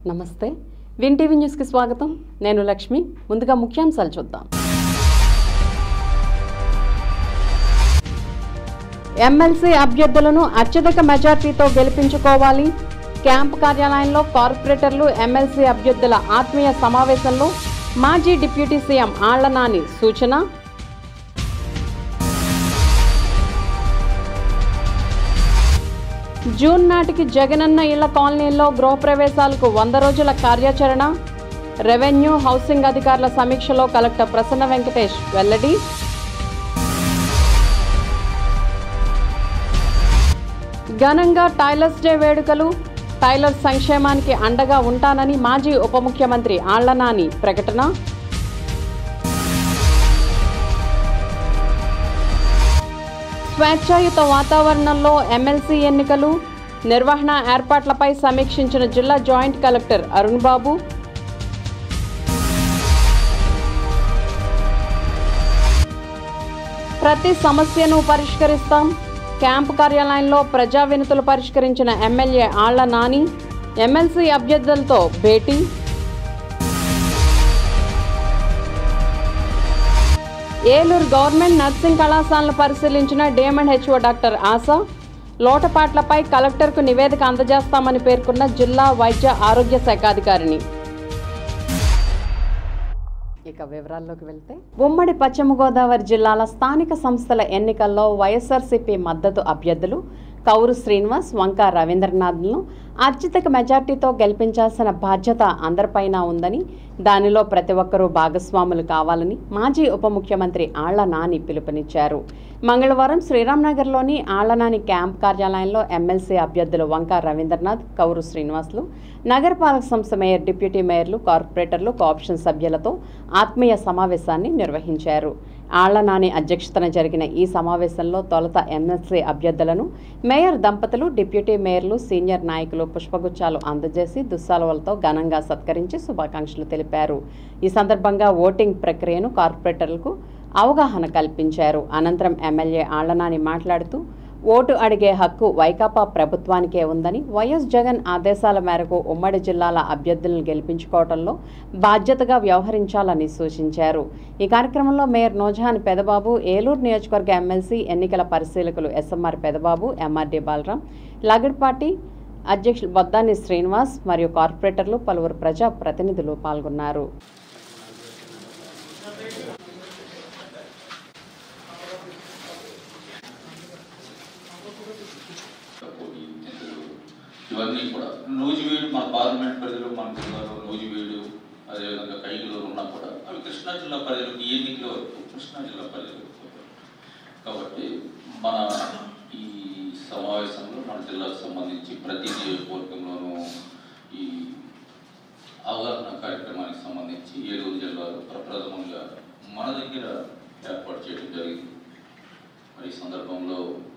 నమస్తే win TV news కి స్వాగతం నేను లక్ష్మి ముందుగా ముఖ్యాంశాలు చూద్దాం ఎమ్మెల్సీ అభ్యర్థులను అత్యధిక మెజార్టీతో గెలిపించుకోవాలి క్యాంప్ కార్యాలయంలో కార్పొరేటర్లు ఎమ్మెల్సీ అభ్యర్థుల ఆత్మీయ సమావేశంలో మాజీ డిప్యూటీ సీఎం ఆళ్ల నాని సూచన జూన్ నాటికి జగనన్న ఇళ్ల కాలనీల్లో గృహప్రవేశాలకు 100 రోజుల కార్యాచరణ రెవెన్యూ హౌసింగ్ అధికారుల సమీక్షలో కలెక్టర్ ప్రసన్న వెంకటేష్ వెల్లడి ఘనంగా టైలర్స్ డే వేడుకలు టైలర్స్ సంక్షేమానికి అండగా ఉంటానని మాజీ ఉప ముఖ్యమంత్రి ఆళ్ల నాని ప్రకటన స్వేచ్ఛాయుత వాతావరణంలో ఎమ్మెల్సీ ఎన్నికలు నిర్వహణ ఏర్పాట్లపై సమీక్షించిన జిల్లా జాయింట్ కలెక్టర్ అరుణ్ బాబు ప్రతి సమస్యను పరిష్కరిస్తాం క్యాంపు కార్యాలయంలో ప్రజా వినతులు పరిష్కరించిన ఎమ్మెల్యే ఆళ్ల నాని ఎమ్మెల్సీ అభ్యర్థులతో భేటీ ఏలూరు గవర్నమెంట్ నర్సింగ్ కళాశాలను పరిశీలించిన డైమండ్ హెచ్ఓ డాక్టర్ ఆశా లోటుపాట్లపై కలెక్టర్కు నివేదిక అందజేస్తామని పేర్కొన్న జిల్లా వైద్య ఆరోగ్య శాఖ అధికారిని ఇక వివరాల్లోకి వెళ్తే ఉమ్మడి పశ్చిమ గోదావరి జిల్లాల స్థానిక సంస్థల ఎన్నికల్లో వైఎస్ఆర్సీపీ మద్దతు అభ్యర్థులు కౌరు శ్రీనివాస్ వంక రవీంద్రనాథ్ను అత్యధిక మెజార్టీతో గెలిపించాల్సిన బాధ్యత అందరిపైన ఉందని దానిలో ప్రతి ఒక్కరూ భాగస్వాములు కావాలని మాజీ ఉప ముఖ్యమంత్రి ఆళ్ల నాని పిలుపునిచ్చారు మంగళవారం శ్రీరామ్నగర్లోని ఆళ్ల నాని క్యాంప్ కార్యాలయంలో ఎమ్మెల్సీ అభ్యర్థులు వంక రవీంద్రనాథ్ కౌరు శ్రీనివాసులు నగరపాలక సంస్థ మేయర్ డిప్యూటీ మేయర్లు కార్పొరేటర్లు కోఆప్షన్ సభ్యులతో ఆత్మీయ సమావేశాన్ని నిర్వహించారు ఆళ్ల నాని అధ్యక్షతన జరిగిన ఈ సమావేశంలో తొలుత ఎమ్మెల్సీ అభ్యర్థులను మేయర్ దంపతులు డిప్యూటీ మేయర్లు సీనియర్ నాయకులు పుష్పగుచ్చాలు అందజేసి దుస్సాలువలతో ఘనంగా సత్కరించి శుభాకాంక్షలు తెలిపారు ఈ సందర్భంగా ఓటింగ్ ప్రక్రియను కార్పొరేటర్లకు అవగాహన కల్పించారు అనంతరం ఎమ్మెల్యే ఆళ్ల నాని మాట్లాడుతూ ఓటు అడిగే హక్కు వైకాపా ప్రభుత్వానికే ఉందని వైఎస్ జగన్ ఆదేశాల మేరకు ఉమ్మడి జిల్లాల అభ్యర్థులను గెలిపించుకోవడంలో బాధ్యతగా వ్యవహరించాలని సూచించారు ఈ కార్యక్రమంలో మేయర్ నోజహాన్ పెదబాబు ఏలూరు నియోజకవర్గ ఎమ్మెల్సీ ఎన్నికల పరిశీలకులు ఎస్ఎంఆర్ పెదబాబు ఎంఆర్డి బాలరాం లగడ్పాటి అధ్యక్షులు బొద్దాని శ్రీనివాస్ మరియు కార్పొరేటర్లు పలువురు ప్రజా ప్రతినిధులు పాల్గొన్నారు ఇవన్నీ కూడా నూజివీడు మన పార్లమెంట్ పరిధిలో మన జిల్లాలో నూజివీడు అదేవిధంగా కైగులూరు ఉన్నా కూడా అవి కృష్ణా జిల్లా పరిధిలోకి ఎన్నికల వరకు కృష్ణా జిల్లా పరిధిలోకి కాబట్టి మన ఈ సమావేశంలో మన జిల్లాకు సంబంధించి ప్రతి నియోజకవర్గంలోనూ ఈ అవగాహన కార్యక్రమానికి సంబంధించి ఏలూరు జిల్లాలో ప్రప్రథమంగా మన దగ్గర ఏర్పాటు చేయడం జరిగింది మరి ఈ సందర్భంలో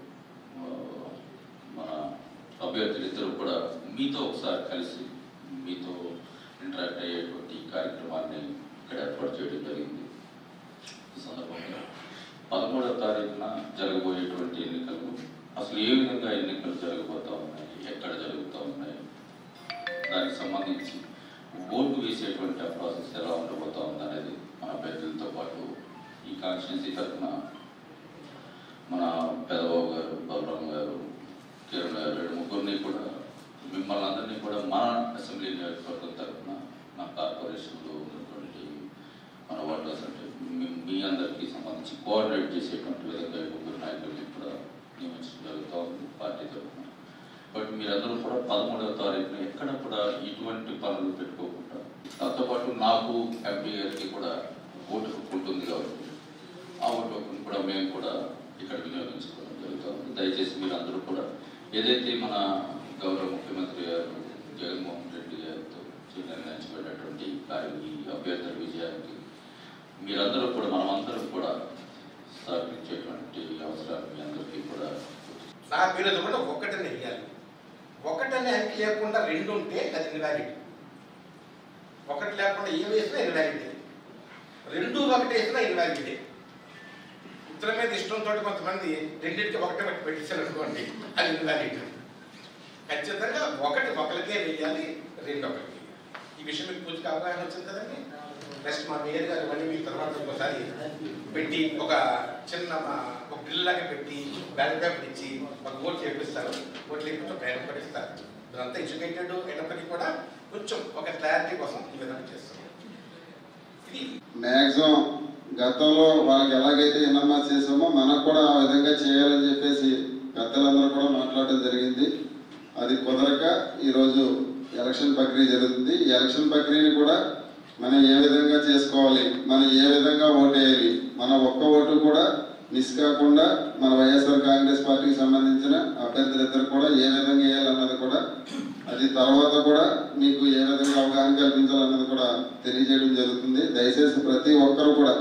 మన అభ్యర్థులిద్దరూ కూడా మీతో ఒకసారి కలిసి మీతో ఇంటరాక్ట్ అయ్యేటువంటి కార్యక్రమాన్ని ఇక్కడ ఏర్పాటు చేయడం జరిగింది ఈ సందర్భంగా 13వ తారీఖున జరగబోయేటువంటి ఎన్నికలు అసలు ఏ విధంగా ఎన్నికలు జరగబోతూ ఉన్నాయి ఎక్కడ జరుగుతూ ఉన్నాయి దానికి సంబంధించి ఓటు వేసేటువంటి ఆ ప్రాసెస్ ఎలా ఉండబోతూ ఉంది అనేది మన అభ్యర్థులతో పాటు ఈ కాన్స్టిట్యున్సీ తరఫున మన పెదబాబు గారు బలరాం గారు కిరణ్ గారు ముగ్గురిని కూడా మిమ్మల్ని అందరినీ కూడా మన అసెంబ్లీ నియోజకవర్గం తరఫున నా కార్పొరేషన్లో ఉన్నటువంటి మన వార్డర్స్ అంటే మీ అందరికీ సంబంధించి కోఆర్డినేట్ చేసేటువంటి విధంగా ముగ్గురు నాయకుల్ని కూడా నియమించడం జరుగుతూ ఉంది పార్టీ తరఫున బట్ మీరందరూ కూడా 13వ తారీఖున ఎక్కడ కూడా ఇటువంటి పనులు పెట్టుకోకుండా దాంతోపాటు నాకు ఎంపీ గారికి కూడా ఓటు హక్కు ఉంటుంది కాబట్టి ఆ ఓటు హక్కును కూడా మేము కూడా ఇక్కడ వినియోగించుకోవడం జరుగుతుంది దయచేసి మీరందరూ కూడా ఏదైతే మన గౌరవ ముఖ్యమంత్రి గారు జగన్మోహన్ రెడ్డి గారితో నిర్ణయించబడినటువంటి ఈ అభ్యర్థుల విజయానికి మీరందరూ కూడా మనమందరం కూడా సహకరించేటువంటి అవసరాలు మీ అందరికీ కూడా నా పేరు కూడా ఒకటనే వేయాలి ఒకటనే హక్కు లేకుండా రెండు ఉంటే అది ఇన్వాలిడ్ ఒకటి లేకుండా ఏం వేసినా ఇన్వాలిడ్ రెండు ఒకటి వేసినా ఇన్వాలిడే ఇతర మీద ఇష్టంతో కొంతమంది రెండింటికి ఒకటే పెట్టించారు అనుకోండి అది ఇన్వాలిడ్ ఖచ్చితంగా ఒకటి ఒకరికే వేయాలి రెండు ఒకరికి ఈ విషయం మీకు పూర్తిగా అవగాహన వచ్చింది కదండి. నెక్స్ట్ మా మేయర్ గారు ఇవన్నీ మీకు తర్వాత ఒకసారి పెట్టి ఒక చిన్న ఒక డ్రిల్ లాగా పెట్టి బ్యాలెట్ పేపర్ ఇచ్చి మాకు ఓట్ చేపిస్తారు. ఓట్లు లేకపోతే ప్రయాణం పడిస్తారు. ఇదంతా ఎడ్యుకేటెడ్ అయినప్పటికీ కూడా కొంచెం ఒక క్లారిటీ కోసం ఈ విధంగా చేస్తాం. ఇది మ్యాక్సిమం గతంలో వాళ్ళకి ఎలాగైతే ఎన్ఎంఆర్ చేసామో మనకు కూడా ఆ విధంగా చేయాలని చెప్పేసి పెద్దలందరూ కూడా మాట్లాడడం జరిగింది. అది కుదరక ఈరోజు ఎలక్షన్ ప్రక్రియ జరుగుతుంది. ఈ ఎలక్షన్ ప్రక్రియని కూడా మనం ఏ విధంగా చేసుకోవాలి, మనం ఏ విధంగా ఓటు వేయాలి, మన ఒక్క ఓటు కూడా మిస్ కాకుండా మన వైఎస్ఆర్ కాంగ్రెస్ పార్టీకి సంబంధించిన అభ్యర్థులిద్దరు కూడా ఏ విధంగా వేయాలన్నది కూడా, అది తర్వాత కూడా మీకు ఏ విధంగా అవగాహన కల్పించాలన్నది కూడా తెలియజేయడం జరుగుతుంది. దయచేసి ప్రతి ఒక్కరు కూడా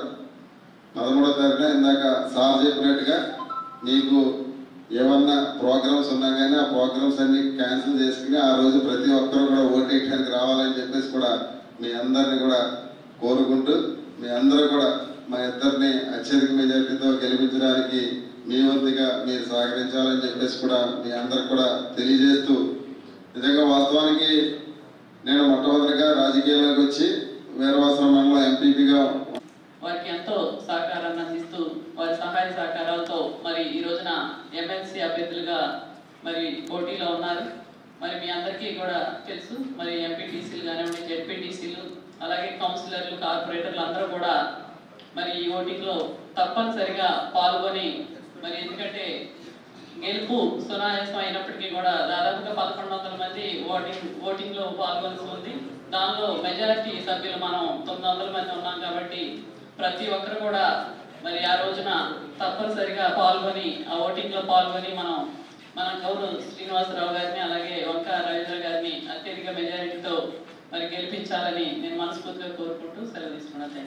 13వ తారీఖున ఇందాక సార్ చెప్పినట్టుగా మీకు ఏమన్నా ప్రోగ్రామ్స్ ఉన్నా కానీ ఆ ప్రోగ్రామ్స్ అన్ని క్యాన్సిల్ చేసుకుని ఆ రోజు ప్రతి ఒక్కరు కూడా ఓటు వేయడానికి రావాలని చెప్పేసి కూడా మీ అందరిని కూడా కోరుకుంటూ, మీ అందరూ కూడా మా ఇద్దరిని అత్యధిక మెజార్టీతో గెలిపించడానికి మీ వంతుగా మీరు సహకరించాలని చెప్పేసి కూడా మీ అందరికి కూడా తెలియజేస్తూ, నిజంగా వాస్తవానికి నేను మొట్టమొదటిగా రాజకీయాల్లోకి వచ్చి వీరవాసరం మండలం ఎంపీపీగా వారికి ఎంతో సహకారాన్ని అందిస్తూ వారి సహాయ సహకారాలతో మరి ఈ రోజున ఎమ్మెల్సీ అభ్యర్థులుగా మరి పోటీలో ఉన్నారు. మరి మీ అందరికీ కూడా తెలుసు, మరి ఎంపీటీసీలు కానివ్వండి, జెడ్పీటీసీలు, అలాగే కౌన్సిలర్లు, కార్పొరేటర్లు అందరూ కూడా మరి ఈ ఓటింగ్లో తప్పనిసరిగా పాల్గొని, మరి ఎందుకంటే గెలుపు సునాయాసం అయినప్పటికీ కూడా దాదాపుగా 1100 మంది ఓటింగ్లో పాల్గొనాల్సి ఉంది. దానిలో మెజారిటీ సభ్యులు మనం 900 మంది ఉన్నాం కాబట్టి ప్రతి ఒక్కరు కూడా మరి ఆ రోజున తప్పనిసరిగా పాల్గొని ఆ ఓటింగ్లో పాల్గొని మన గౌరవ శ్రీనివాసరావు గారిని అలాగే వంకా రవీంద్ర గారిని అత్యధిక మెజారిటీతో మరి గెలిపించాలని నేను మనస్ఫూర్తిగా కోరుకుంటూ సెలవు తీసుకున్నాను.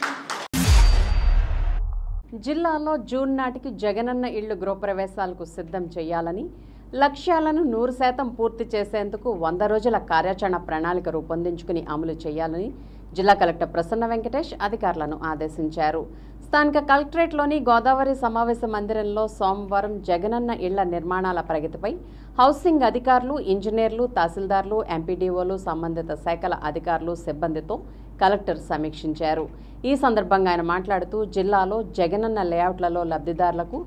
జిల్లాలో జూన్ నాటికి జగనన్న ఇళ్లు గృహప్రవేశాలకు సిద్ధం చేయాలని, లక్ష్యాలను 100% పూర్తి చేసేందుకు 100 రోజుల కార్యాచరణ ప్రణాళిక రూపొందించుకుని అమలు చేయాలని జిల్లా కలెక్టర్ ప్రసన్న వెంకటేష్ అధికారులను ఆదేశించారు. స్థానిక కలెక్టరేట్లోని గోదావరి సమావేశ మందిరంలో సోమవారం జగనన్న ఇళ్ల నిర్మాణాల ప్రగతిపై హౌసింగ్ అధికారులు, ఇంజనీర్లు, తహసీల్దార్లు, ఎంపీడీఓలు, సంబంధిత శాఖల అధికారులు, సిబ్బందితో కలెక్టర్ సమీక్షించారు. ఈ సందర్భంగా ఆయన మాట్లాడుతూ, జిల్లాలో జగనన్న లేఅవుట్లలో లబ్ధిదారులకు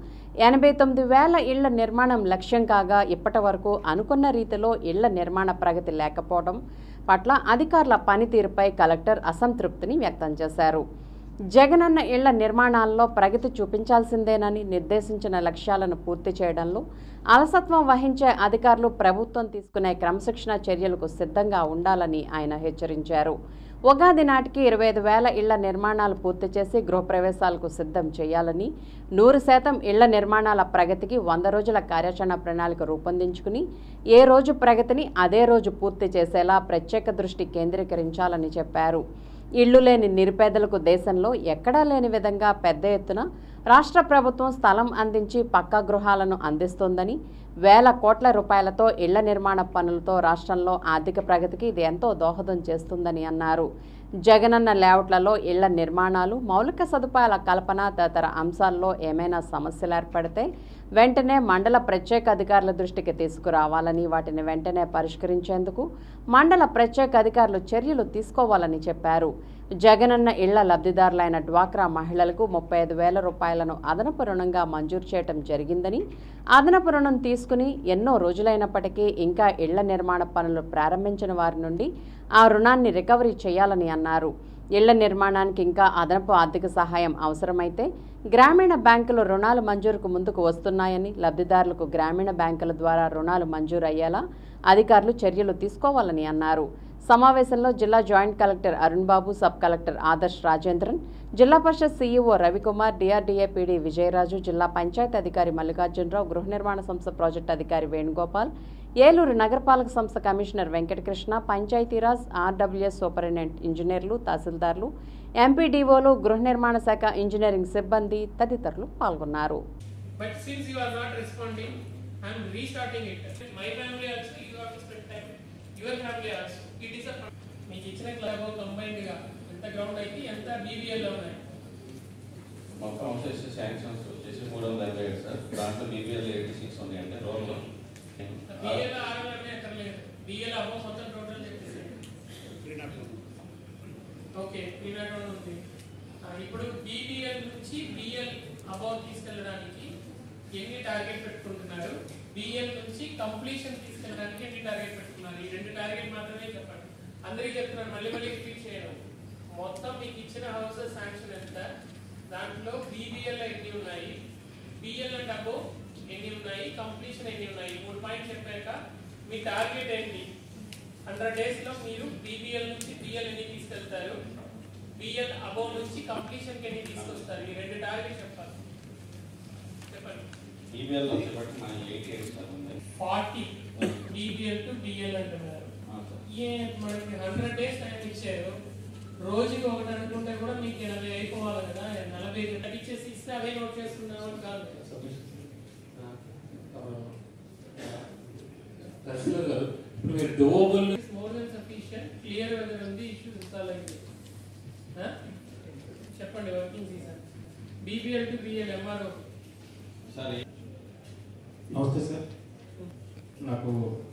89,000 ఇళ్ల నిర్మాణం లక్ష్యం కాగా ఇప్పటి వరకు అనుకున్న రీతిలో ఇళ్ల నిర్మాణ ప్రగతి లేకపోవడం పట్ల అధికారుల పనితీరుపై కలెక్టర్ అసంతృప్తిని వ్యక్తం చేశారు. జగనన్న ఇళ్ల నిర్మాణాల్లో ప్రగతి చూపించాల్సిందేనని, నిర్దేశించిన లక్ష్యాలను పూర్తి చేయడంలో అలసత్వం వహించే అధికారులు ప్రభుత్వం తీసుకునే క్రమశిక్షణ చర్యలకు సిద్ధంగా ఉండాలని ఆయన హెచ్చరించారు. ఉగాది నాటికి 25,000 ఇళ్ల నిర్మాణాలు పూర్తి చేసి గృహప్రవేశాలకు సిద్ధం చేయాలని, 100% ఇళ్ల నిర్మాణాల ప్రగతికి 100 రోజుల కార్యాచరణ ప్రణాళిక రూపొందించుకుని ఏ రోజు ప్రగతిని అదే రోజు పూర్తి చేసేలా ప్రత్యేక దృష్టి కేంద్రీకరించాలని చెప్పారు. ఇళ్లు లేని నిరుపేదలకు దేశంలో ఎక్కడా లేని విధంగా పెద్ద ఎత్తున రాష్ట్ర ప్రభుత్వం స్థలం అందించి పక్కా గృహాలను అందిస్తోందని, వేల కోట్ల రూపాయలతో ఇళ్ల నిర్మాణ పనులతో రాష్ట్రంలో ఆర్థిక ప్రగతికి ఇది ఎంతో దోహదం చేస్తుందని అన్నారు. జగనన్న లేఅవుట్లలో ఇళ్ల నిర్మాణాలు, మౌలిక సదుపాయాల కల్పన తదితర అంశాల్లో ఏమైనా సమస్యలు ఏర్పడితే వెంటనే మండల ప్రత్యేక అధికారుల దృష్టికి తీసుకురావాలని, వాటిని వెంటనే పరిష్కరించేందుకు మండల ప్రత్యేక అధికారులు చర్యలు తీసుకోవాలని చెప్పారు. జగనన్న ఇళ్ల లబ్ధిదారులైన డ్వాక్రా మహిళలకు 35,000 రూపాయలను అదనపు రుణంగా మంజూరు చేయడం జరిగిందని, అదనపు రుణం తీసుకుని ఎన్నో రోజులైనప్పటికీ ఇంకా ఇళ్ల నిర్మాణ పనులు ప్రారంభించిన వారి నుండి ఆ రుణాన్ని రికవరీ చేయాలని అన్నారు. ఇళ్ల నిర్మాణానికి ఇంకా అదనపు ఆర్థిక సహాయం అవసరమైతే గ్రామీణ బ్యాంకులు రుణాలు మంజూరుకు ముందుకు వస్తున్నాయని, లబ్ధిదారులకు గ్రామీణ బ్యాంకుల ద్వారా రుణాలు మంజూరు అయ్యేలా అధికారులు చర్యలు తీసుకోవాలని అన్నారు. సమావేశంలో జిల్లా joint collector Arun Babu, sub collector Adarsh Rajendran, జిల్లా పరిషత్ CEO Ravikumar, DRDA PD Vijayaraju, జిల్లా పంచాయతీ అధికారి మల్లికార్జునరావు, గృహ నిర్మాణ సంస్థ ప్రాజెక్టు అధికారి వేణుగోపాల్, ఏలూరు నగరపాలక సంస్థ commissioner Venkatakrishna, Panchayati Raj, RWS superintendent ఇంజనీర్లు, తహసీల్దార్లు, ఎంపీడీఓలు, గృహ నిర్మాణ శాఖ ఇంజనీరింగ్ సిబ్బంది తదితరులు పాల్గొన్నారు. మీకు ఇచ్చిన క్లబ్ కంబైన్డ్ గా ఎంత గ్రౌండ్ అయితే ఎంత బీబీఎల్ లో ఉన్నాయి? మొత్తం వచ్చేసి శాంక్షన్స్ వచ్చేసి 357 సార్. దాంట్లో బీబీఎల్ 86 ఉన్నాయండి రోల్ లో. బీఎల్ 600 ఎక్కడ లేదు. బీఎల్ అబౌవ్ మొత్తం టోటల్ చెప్పేసి ఓకే, ప్రీ బ్యాక్గ్రౌండ్ ఉంది. ఇప్పుడు బీబీఎల్ నుంచి బిఎల్ అబౌవ్ తీసుకెళ్ళడానికి ఎన్ని టార్గెట్ పెట్టుకుంటున్నారు? బిఎల్ నుంచి కంప్లీషన్ తీసుకెళ్ళడానికి ఎన్ని టార్గెట్ పెట్టుకున్నారు? ఈ 2 టార్గెట్ మాత్రమే చెప్పండి. అందరికీ చెప్తున్నాను, మళ్ళీ రిపీట్ చేయడం. మొత్తం మీకు ఇచ్చిన హౌసెస్ శాంక్షన్ ఎంత, దాంట్లో బీబీఎల్ ఎన్ని ఉన్నాయి, బిఎల్ అండ్ అబౌవ్ ఎన్ని ఉన్నాయి, కంప్లీషన్ ఎన్ని ఉన్నాయి, 3 పాయింట్స్ చెప్పాక మీ టార్గెట్ ఏంటి? 100 days లో మీరు బీబీఎల్ నుంచి బిఎల్ ఎన్ని తీసుకెళ్తారు, బిఎల్ అబౌవ్ నుంచి కంప్లీషన్ ఎన్ని తీసుకొస్తారు? ఈ 2 టార్గెట్ చెప్పాలి. చెప్పండి. BBL నుంచి బట్టి మన 88 సార్ ఉంది. 40 BBL టు BL అంటున్నారు. మనకి 100 days టైం ఇచ్చారు. రోజుకి ఒకటి అనుకుంటే కూడా మీకు 80 అయిపోవాలి కదా. 40 తగ్గించేసి ఇస్తే అవే నోట్ చేసుకున్నామని కాదు. మీరు double more than sufficient clear weather ఉంది ఇష్యూస్ ఇన్స్టాల్ అయింది. చెప్పండి. Working season BBL to BL MRO. సరే, నమస్తే సార్. నాకు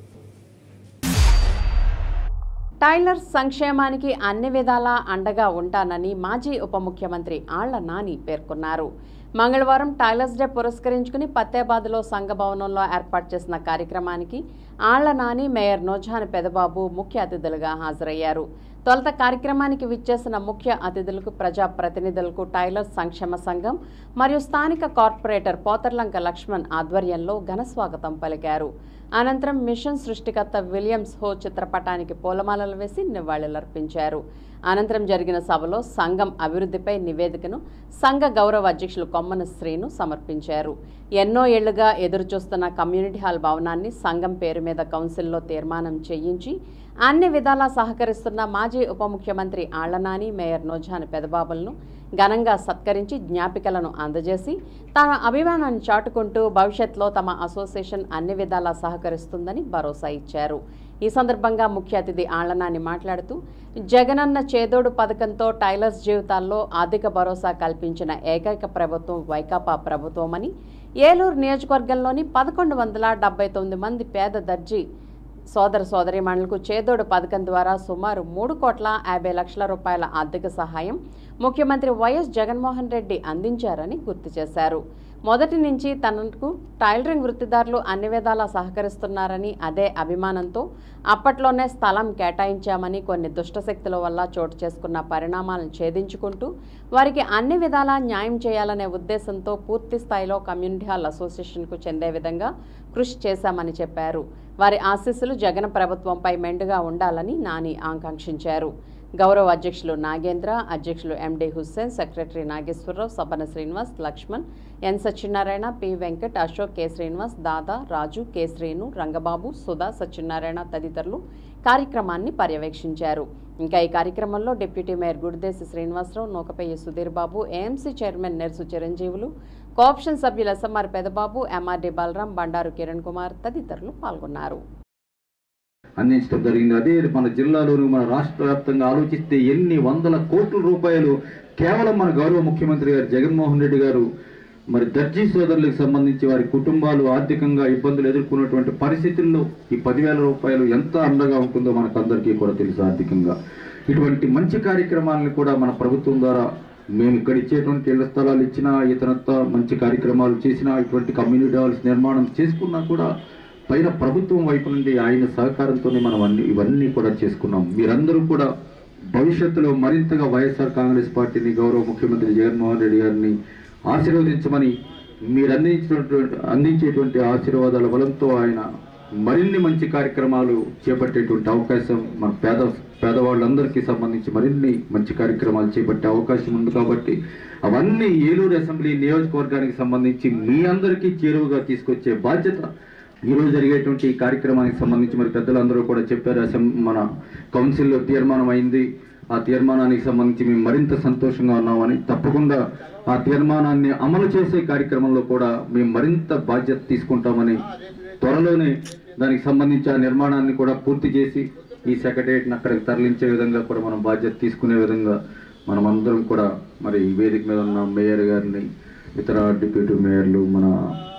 టైలర్స్ సంక్షేమానికి అన్ని విధాలా అండగా ఉంటానని మాజీ ఉప ముఖ్యమంత్రి ఆళ్ల నాని పేర్కొన్నారు. మంగళవారం టైలర్స్ డే పురస్కరించుకుని ఫతేబాద్లో సంఘభవనంలో ఏర్పాటు చేసిన కార్యక్రమానికి ఆళ్ల నాని, మేయర్ నోజాని పెదబాబు ముఖ్య అతిథులుగా హాజరయ్యారు. తొలుత కార్యక్రమానికి విచ్చేసిన ముఖ్య అతిథులకు ప్రజాప్రతినిధులకు టైలర్స్ సంక్షేమ సంఘం మరియు స్థానిక కార్పొరేటర్ పోతర్లంక లక్ష్మణ్ ఆధ్వర్యంలో ఘనస్వాగతం పలికారు. అనంతరం మిషన్ సృష్టికర్త విలియమ్స్ హో చిత్రపటానికి పూలమాలలు వేసి నివాళులర్పించారు. అనంతరం జరిగిన సభలో సంఘం అభివృద్ధిపై నివేదికను సంఘ గౌరవ అధ్యక్షులు కొమ్మన శ్రీను సమర్పించారు. ఎన్నో ఏళ్లుగా ఎదురుచూస్తున్న కమ్యూనిటీ హాల్ భవనాన్ని సంఘం పేరు మీద కౌన్సిల్లో తీర్మానం చేయించి అన్ని విధాలా సహకరిస్తున్న మాజీ ఉప ముఖ్యమంత్రి ఆళ్ల నాని, మేయర్ నోజాని పెదబాబులను ఘనంగా సత్కరించి జ్ఞాపికలను అందజేసి తమ అభిమానాన్ని చాటుకుంటూ భవిష్యత్తులో తమ అసోసియేషన్ అన్ని విధాలా సహకరిస్తుందని భరోసా ఇచ్చారు. ఈ సందర్భంగా ముఖ్య అతిథి ఆళ్ల నాని మాట్లాడుతూ జగనన్న చేదోడు పథకంతో టైలర్స్ జీవితాల్లో ఆర్థిక భరోసా కల్పించిన ఏకైక ప్రభుత్వం వైకాపా ప్రభుత్వమని, ఏలూరు నియోజకవర్గంలోని 1179 మంది పేద దర్జీ సోదర సోదరీమణులకు చేదోడు పథకం ద్వారా సుమారు 3,50,00,000 రూపాయల ఆర్థిక సహాయం ముఖ్యమంత్రి వైఎస్ జగన్మోహన్ రెడ్డి అందించారని గుర్తు చేశారు. మొదటి నుంచి తనకు టైలరింగ్ వృత్తిదారులు అన్ని విధాలా సహకరిస్తున్నారని, అదే అభిమానంతో అప్పట్లోనే స్థలం కేటాయించామని, కొన్ని దుష్టశక్తుల వల్ల చోటు చేసుకున్న పరిణామాలను ఛేదించుకుంటూ వారికి అన్ని విధాలా న్యాయం చేయాలనే ఉద్దేశంతో పూర్తి స్థాయిలో కమ్యూనిటీ హాల్ అసోసియేషన్కు చెందే విధంగా కృషి చేశామని చెప్పారు. వారి ఆశీస్సులు జగన్ ప్రభుత్వంపై మెండుగా ఉండాలని నాని ఆకాంక్షించారు. గౌరవ అధ్యక్షులు నాగేంద్ర, అధ్యక్షులు MD Hussain, secretary Nageswararao, Sabana Srinivas, Lakshman, N Satyanarayana, P Venkat, Ashok, K Srinivas, Dada, Raju, K Srinu, Rangababu, Sudha, Satyanarayana తదితరులు కార్యక్రమాన్ని పర్యవేక్షించారు. ఇంకా ఈ కార్యక్రమంలో deputy mayor Gudidesi Srinivasarao, Nookapayya Sudheer Babu, AMC chairman Nersu Chiranjeevulu, cooption సభ్యులు ఎస్ఎంఆర్ పెదబాబు, ఎంఆర్డి బలరాం, బండారు కిరణ్ కుమార్ తదితరులు పాల్గొన్నారు. అందించడం జరిగింది. అదే మన జిల్లాలోని, మన రాష్ట్ర వ్యాప్తంగా ఆలోచిస్తే ఎన్ని వందల కోట్ల రూపాయలు కేవలం మన గౌరవ ముఖ్యమంత్రి గారు జగన్మోహన్ రెడ్డి గారు మరి దర్జీ సోదరులకు సంబంధించి వారి కుటుంబాలు ఆర్థికంగా ఇబ్బందులు ఎదుర్కొన్నటువంటి పరిస్థితుల్లో ఈ 10,000 రూపాయలు ఎంత అండగా ఉంటుందో మనకు అందరికీ కూడా తెలుసు. ఆర్థికంగా ఇటువంటి మంచి కార్యక్రమాలను కూడా మన ప్రభుత్వం ద్వారా మేము ఇక్కడ ఇచ్చేటువంటి ఇళ్ల స్థలాలు ఇచ్చినా, ఇతరత్తా మంచి కార్యక్రమాలు చేసినా, ఇటువంటి కమ్యూనిటీ హాల్స్ నిర్మాణం చేసుకున్నా కూడా పైన ప్రభుత్వం వైపు నుండి ఆయన సహకారంతోనే మనం ఇవన్నీ కూడా చేసుకున్నాం. మీరందరూ కూడా భవిష్యత్తులో మరింతగా వైఎస్ఆర్ కాంగ్రెస్ పార్టీని, గౌరవ ముఖ్యమంత్రి జగన్మోహన్ రెడ్డి గారిని ఆశీర్వదించమని, మీరు అందించేటువంటి ఆశీర్వాదాల బలంతో ఆయన మరిన్ని మంచి కార్యక్రమాలు చేపట్టేటువంటి అవకాశం, మన పేదవాళ్ళందరికీ సంబంధించి మరిన్ని మంచి కార్యక్రమాలు చేపట్టే అవకాశం ఉంది. కాబట్టి అవన్నీ ఏలూరు అసెంబ్లీ నియోజకవర్గానికి సంబంధించి మీ అందరికీ చేరువగా తీసుకొచ్చే బాధ్యత ఈరోజు జరిగేటువంటి ఈ కార్యక్రమానికి సంబంధించి మరి పెద్దలందరూ కూడా చెప్పారు. మన కౌన్సిల్లో తీర్మానం అయింది. ఆ తీర్మానానికి సంబంధించి మేము మరింత సంతోషంగా ఉన్నామని, తప్పకుండా ఆ తీర్మానాన్ని అమలు చేసే కార్యక్రమంలో కూడా మేము మరింత బాధ్యత తీసుకుంటామని, త్వరలోనే దానికి సంబంధించి ఆ నిర్మాణాన్ని కూడా పూర్తి చేసి ఈ సెక్రటేరియట్ని అక్కడికి తరలించే విధంగా కూడా మనం బాధ్యత తీసుకునే విధంగా మనం అందరం కూడా మరి వేదిక మీద ఉన్న మేయర్ గారిని, ఇతర డిప్యూటీ మేయర్లు, మన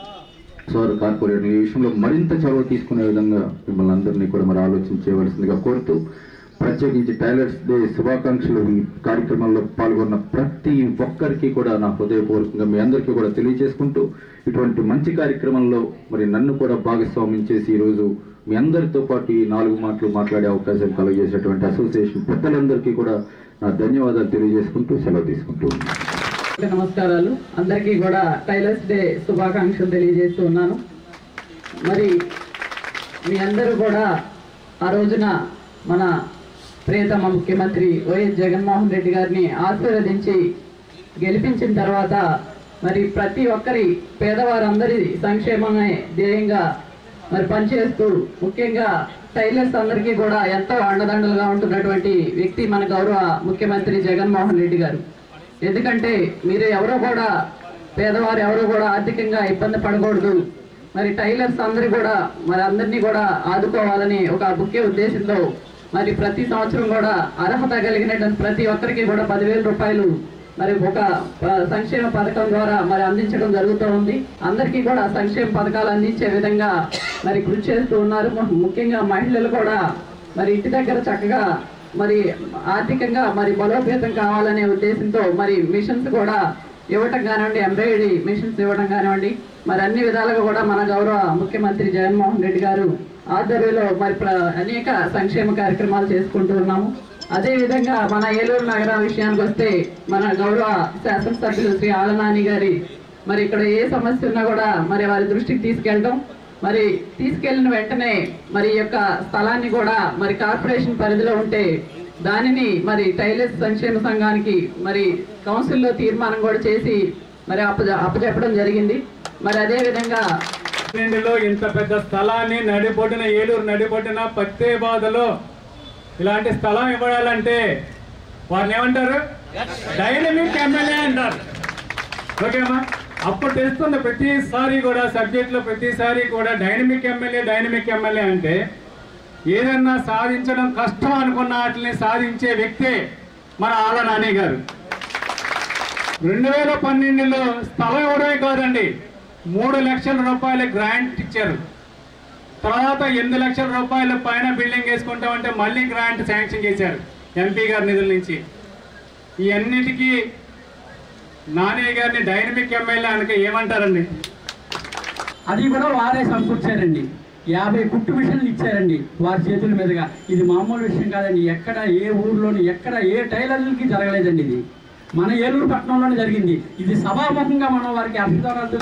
సోదర కార్పొరేటర్లు ఈ విషయంలో మరింత చొరవ తీసుకునే విధంగా మిమ్మల్ని అందరినీ కూడా మరి ఆలోచించవలసిందిగా కోరుతూ, ప్రత్యేకించి టైలర్స్ డే శుభాకాంక్షలు ఈ కార్యక్రమంలో పాల్గొన్న ప్రతి ఒక్కరికి కూడా నా హృదయపూర్వకంగా మీ అందరికీ కూడా తెలియజేసుకుంటూ ఇటువంటి మంచి కార్యక్రమంలో మరి నన్ను కూడా భాగస్వామ్యం చేసి ఈరోజు మీ అందరితో పాటు ఈ 4 మాటలు మాట్లాడే అవకాశం కలుగజేసినటువంటి అసోసియేషన్ పెద్దలందరికీ కూడా నా ధన్యవాదాలు తెలియజేసుకుంటూ సెలవు తీసుకుంటూ నమస్కారాలు. అందరికీ కూడా టైలర్స్ డే శుభాకాంక్షలు తెలియజేస్తూ ఉన్నాను. మరి మీ అందరూ కూడా ఆ రోజున మన ప్రియతమ ముఖ్యమంత్రి వైఎస్ జగన్మోహన్ రెడ్డి గారిని ఆశీర్వదించి గెలిపించిన తర్వాత మరి ప్రతి ఒక్కరి పేదవారందరి సంక్షేమమే ధ్యేయంగా మరి పనిచేస్తూ ముఖ్యంగా టైలర్స్ అందరికీ కూడా ఎంతో అండదండలుగా ఉంటున్నటువంటి వ్యక్తి మన గౌరవ ముఖ్యమంత్రి జగన్మోహన్ రెడ్డి గారు. ఎందుకంటే మీరు ఎవరో కూడా పేదవారు ఎవరు కూడా ఆర్థికంగా ఇబ్బంది పడకూడదు, మరి టైలర్స్ అందరూ కూడా మరి అందరినీ కూడా ఆదుకోవాలని ఒక ముఖ్య ఉద్దేశంతో మరి ప్రతి సంవత్సరం కూడా అర్హత కలిగినటువంటి ప్రతి ఒక్కరికి కూడా 10,000 రూపాయలు మరి ఒక సంక్షేమ పథకం ద్వారా మరి అందించడం జరుగుతూ ఉంది. అందరికీ కూడా సంక్షేమ పథకాలు అందించే విధంగా మరి కృషి చేస్తూ ఉన్నారు. ముఖ్యంగా మహిళలు కూడా మరి ఇంటి దగ్గర చక్కగా మరి ఆర్థికంగా మరి బలోపేతం కావాలనే ఉద్దేశంతో మరి మిషన్స్ కూడా ఇవ్వటం కానివ్వండి, ఎంబ్రాయిడరీ మిషన్స్ ఇవ్వడం కానివ్వండి, మరి అన్ని విధాలుగా కూడా మన గౌరవ ముఖ్యమంత్రి జగన్మోహన్ రెడ్డి గారు ఆధ్వర్యంలో మరి అనేక సంక్షేమ కార్యక్రమాలు చేసుకుంటూ ఉన్నాము. అదేవిధంగా మన ఏలూరు నగర విషయానికి వస్తే మన గౌరవ శాసనసభ్యులు శ్రీ ఆలనాని గారి మరి ఇక్కడ ఏ సమస్య ఉన్నా కూడా మరి వారి దృష్టికి తీసుకెళ్ళడం, మరి తీసుకెళ్లిన వెంటనే మరి యొక్క స్థలాన్ని కూడా మరి కార్పొరేషన్ పరిధిలో ఉంటే దానిని మరి టైలర్స్ సంక్షేమ సంఘానికి మరి కౌన్సిల్లో తీర్మానం కూడా చేసి మరి అప్పచెప్పడం జరిగింది. మరి అదే విధంగా ఇంత పెద్ద స్థలాన్ని నడిబొడ్డున ఏలూరు నడిబొడ్డున పత్తేబాదలో ఇలాంటి స్థలం ఇవ్వాలంటే వారిని ఏమంటారు? డైనమిక్ ఎమ్మెల్యే అంటారు. ఓకేమా? అప్పుడు తెస్తున్న ప్రతిసారి కూడా సబ్జెక్టులో ప్రతిసారి కూడా డైనమిక్ ఎమ్మెల్యే అంటే ఏదన్నా సాధించడం కష్టం అనుకున్న వాటిని సాధించే వ్యక్తే మన ఆలనాని గారు. 2012లో స్థలం ఇవ్వడమే కాదండి, 3 లక్షల రూపాయల గ్రాంట్ ఇచ్చారు. తర్వాత 8 లక్షల రూపాయల పైన బిల్డింగ్ వేసుకుంటామంటే మళ్ళీ గ్రాంట్ శాంక్షన్ చేశారు ఎంపీ గారి నిధుల నుంచి. ఈ అన్నిటికీ నాని గారిని డైనమిక్ ఎమ్మెల్యే అనక ఏమంటారండి? అది కూడా వారే సమకూర్చారండి. 50 కుట్టు మిషన్లు ఇచ్చారండి వారి చేతుల మీదుగా. ఇది మామూలు విషయం కాదండి. ఎక్కడ ఏ ఊర్లోని ఎక్కడ ఏ టైలర్లకి జరగలేదండి. ఇది మన ఏలూరు పట్టణంలోనే జరిగింది. ఇది సభాముఖంగా మనం వారికి అభినందనలు.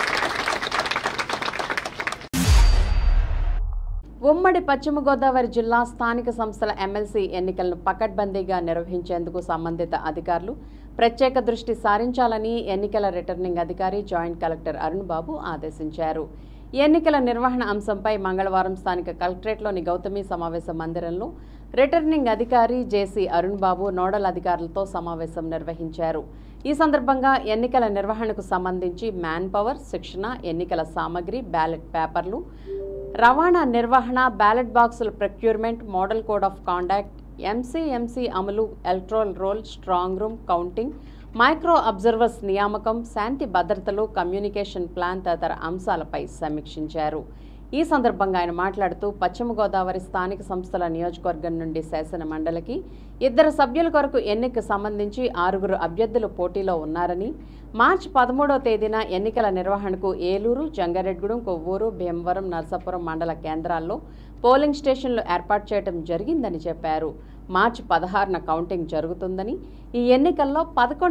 ఉమ్మడి పశ్చిమ గోదావరి జిల్లా స్థానిక సంస్థల ఎమ్మెల్సీ ఎన్నికలను పకడ్బందీగా నిర్వహించేందుకు సంబంధిత అధికారులు ప్రత్యేక దృష్టి సారించాలని ఎన్నికల రిటర్నింగ్ అధికారి జాయింట్ కలెక్టర్ అరుణ్ బాబు ఆదేశించారు. ఎన్నికల నిర్వహణ అంశంపై మంగళవారం స్థానిక కలెక్టరేట్లోని గౌతమి సమావేశ మందిరంలో రిటర్నింగ్ అధికారి జేసీ అరుణ్ బాబు నోడల్ అధికారులతో సమావేశం నిర్వహించారు. ఈ సందర్భంగా ఎన్నికల నిర్వహణకు సంబంధించి మ్యాన్ పవర్, శిక్షణ, ఎన్నికల సామగ్రి, బ్యాలెట్ పేపర్లు, రవాణా నిర్వహణ, బ్యాలెట్ బాక్సుల procurement, model code of conduct, MCMC అమలు, electoral roll, strong room, counting, micro observers నియామకం, శాంతి భద్రతలు, కమ్యూనికేషన్ ప్లాన్ తదితర అంశాలపై సమీక్షించారు. ఈ సందర్భంగా ఆయన మాట్లాడుతూ పశ్చిమ గోదావరి స్థానిక సంస్థల నియోజకవర్గం నుండి శాసన మండలికి 2 సభ్యుల కొరకు ఎన్నికకు సంబంధించి 6 అభ్యర్థులు పోటీలో ఉన్నారని, మార్చి 13వ తేదీన ఎన్నికల నిర్వహణకు ఏలూరు, జంగారెడ్గూడెం, కొవ్వూరు, భీమవరం, నర్సాపురం మండల కేంద్రాల్లో పోలింగ్ స్టేషన్లు ఏర్పాటు చేయడం జరిగిందని చెప్పారు. మార్చి 16న కౌంటింగ్ జరుగుతుందని, ఈ ఎన్నికల్లో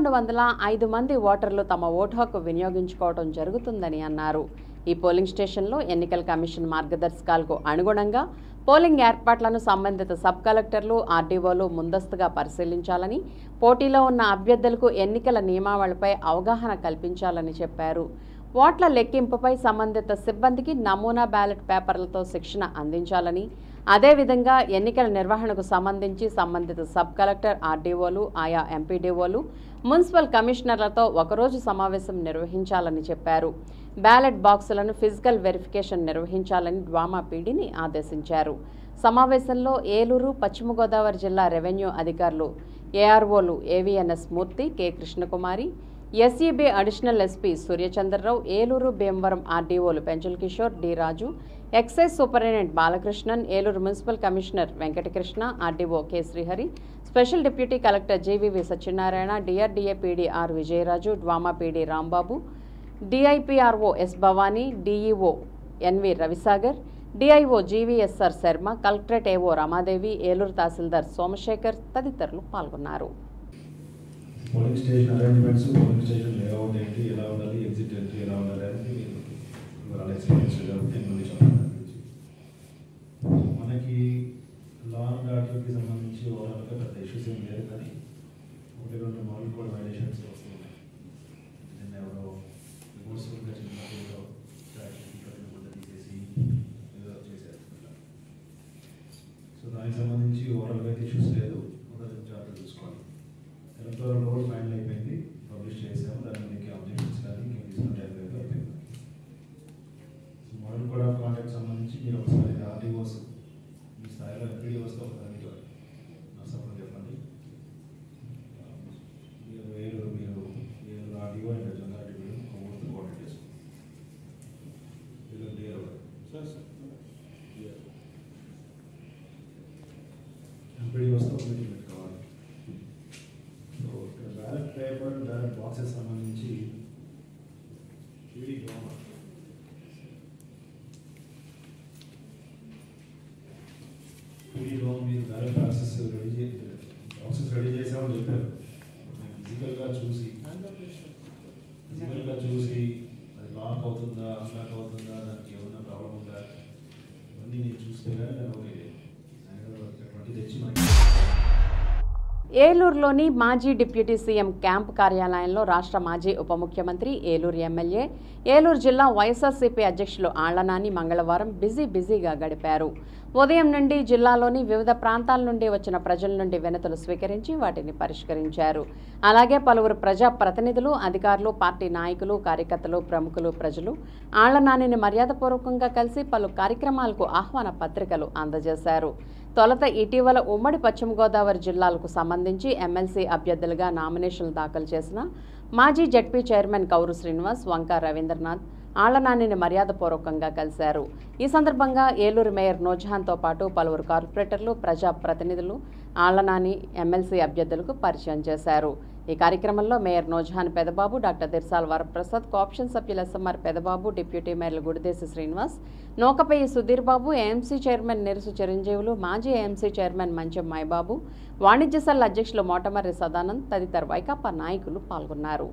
1105 మంది ఓటర్లు తమ ఓటు హక్కు వినియోగించుకోవడం జరుగుతుందని అన్నారు. ఈ పోలింగ్ స్టేషన్లో ఎన్నికల కమిషన్ మార్గదర్శకాలకు అనుగుణంగా పోలింగ్ ఏర్పాట్లను సంబంధిత సబ్ కలెక్టర్లు, ఆర్డీఓలు ముందస్తుగా పరిశీలించాలని, పోటీలో ఉన్న అభ్యర్థులకు ఎన్నికల నియమావళిపై అవగాహన కల్పించాలని చెప్పారు. ఓట్ల లెక్కింపుపై సంబంధిత సిబ్బందికి నమూనా బ్యాలెట్ పేపర్లతో శిక్షణ అందించాలని, అదేవిధంగా ఎన్నికల నిర్వహణకు సంబంధించి సంబంధిత సబ్ కలెక్టర్, ఆర్డీఓలు, ఆయా ఎంపీడీఓలు, మున్సిపల్ కమిషనర్లతో ఒకరోజు సమావేశం నిర్వహించాలని చెప్పారు. బ్యాలెట్ బాక్సులను ఫిజికల్ వెరిఫికేషన్ నిర్వహించాలని డ్వామా పీడీని ఆదేశించారు. సమావేశంలో ఏలూరు, పశ్చిమ గోదావరి జిల్లా రెవెన్యూ అధికారులు, ఏఆర్ఓలు AVNS Murthy, K Krishnakumari, SEB additional SP Suryachandrarao, Eluru, Bhimavaram ఆర్డీఓలు Penchul Kishore, D Raju, excise superintendent Balakrishnan, Eluru municipal commissioner Venkatakrishna, RDO K Srihari, special deputy collector GVV Satyanarayana, DRDA PD R Vijayaraju, DWAMA PD Rambabu, DIPRO S Bhavani, DEO NV Ravisagar, DIO GVSR Sharma, collectorate AO Ramadevi, Eluru tahsildar Somasekhar తదితరులు పాల్గొన్నారు. Polling station arrangements, polling station layout ఏంటి, ఎలా ఉండాలి, exit entry ఎలా ఉండాలి అనేది వివరాలు experience మనకి లా అండ్ ఆర్డర్కి సంబంధించి ఓవరాల్గా పెద్ద ఇష్యూస్ ఏం లేదు, కానీ 1-2 మామూలు కూడా వైలేషన్స్ వస్తున్నాయి. నిన్న ఎవరో రిమోర్స్ఫుల్గా చిన్న తీసేసి ఏదో చేశారు. సో దానికి సంబంధించి ఓవరాల్గా అయితే ఇష్యూస్ లేదు, మొదటి జాగ్రత్త చూసుకోవాలి. ఎలక్టోరల్ రోల్ ఫైనల్ అయిపోయింది, పబ్లిష్ చేసాము, దాని మీద అబ్జెక్షన్స్ కానీ తీసుకున్న టైం అయితే అయిపోయింది. So model code of contact సంబంధించి మీరు ఒకసారి ఆర్టీఓస్ మీ స్థాయిలో ఎంపీడీఓస్తో ఒకసారి నా సపోర్ట్ చెప్పండి. మీరు ఆర్టీఓ అండ్ జనరల్ ఒక కోఆర్డినేట్ చేసుకోండి. క్లియర్ ఎంపీడీఓస్తో మీటింగ్ పెట్టుకోవాలి. సో ఇక్కడ బ్యాలెట్ పేపర్, బ్యాలెట్ బాక్సెస్ సంబంధించి పీడీలో మీరు బ్యాలెట్ బాక్సెస్ రెడీ చేసామని చెప్పారు. ఫిజికల్గా చూసి అది లాక్ అవుతుందా, అన్లాక్ అవుతుందా, దానికి ఏమన్నా ప్రాబ్లం ఉందా, ఇవన్నీ నేను చూస్తే కానీ నేను ఓకే తెచ్చి మనకి. ఏలూరులోని మాజీ డిప్యూటీ సీఎం క్యాంప్ కార్యాలయంలో రాష్ట్ర మాజీ ఉప ముఖ్యమంత్రి, ఏలూరు ఎమ్మెల్యే, ఏలూరు జిల్లా వైఎస్ఆర్సీపీ అధ్యక్షులు ఆళ్లనాని మంగళవారం బిజీగా గడిపారు. ఉదయం నుండి జిల్లాలోని వివిధ ప్రాంతాల నుండి వచ్చిన ప్రజల నుండి వినతులు స్వీకరించి వాటిని పరిష్కరించారు. అలాగే పలువురు ప్రజా ప్రతినిధులు, అధికారులు, పార్టీ నాయకులు, కార్యకర్తలు, ప్రముఖులు, ప్రజలు ఆళ్లనానిని మర్యాదపూర్వకంగా కలిసి పలు కార్యక్రమాలకు ఆహ్వాన పత్రికలు అందజేశారు. తొలుత ఇటీవల ఉమ్మడి పశ్చిమ గోదావరి జిల్లాలకు సంబంధించి ఎమ్మెల్సీ అభ్యర్థులుగా నామినేషన్లు దాఖలు చేసిన మాజీ జడ్పీ చైర్మన్ కౌరు శ్రీనివాస్, వంకా రవీంద్రనాథ్ ఆళ్లనానిని మర్యాదపూర్వకంగా కలిశారు. ఈ సందర్భంగా ఏలూరు మేయర్ నూర్జహాన్తో పాటు పలువురు కార్పొరేటర్లు, ప్రజా ప్రతినిధులు ఆళ్లనాని ఎమ్మెల్సీ అభ్యర్థులకు పరిచయం చేశారు. ఈ కార్యక్రమంలో mayor Noorjahan Pedababu, doctor Dirsala Varaprasad, cooption సభ్యులు ఎస్ఎంఆర్ పెదబాబు, డిప్యూటీ మేయర్లు గుడిదేశి శ్రీనివాస్, నోకపయ్యి సుధీర్ బాబు, ఏఎంసీ చైర్మన్ నిరుసు చిరంజీవులు, మాజీ ఏఎంసీ చైర్మన్ మంచెం మైబాబు, వాణిజ్య సెల్ అధ్యక్షులు మోటమర్రి సదానంద్ తదితర వైకాపా నాయకులు పాల్గొన్నారు.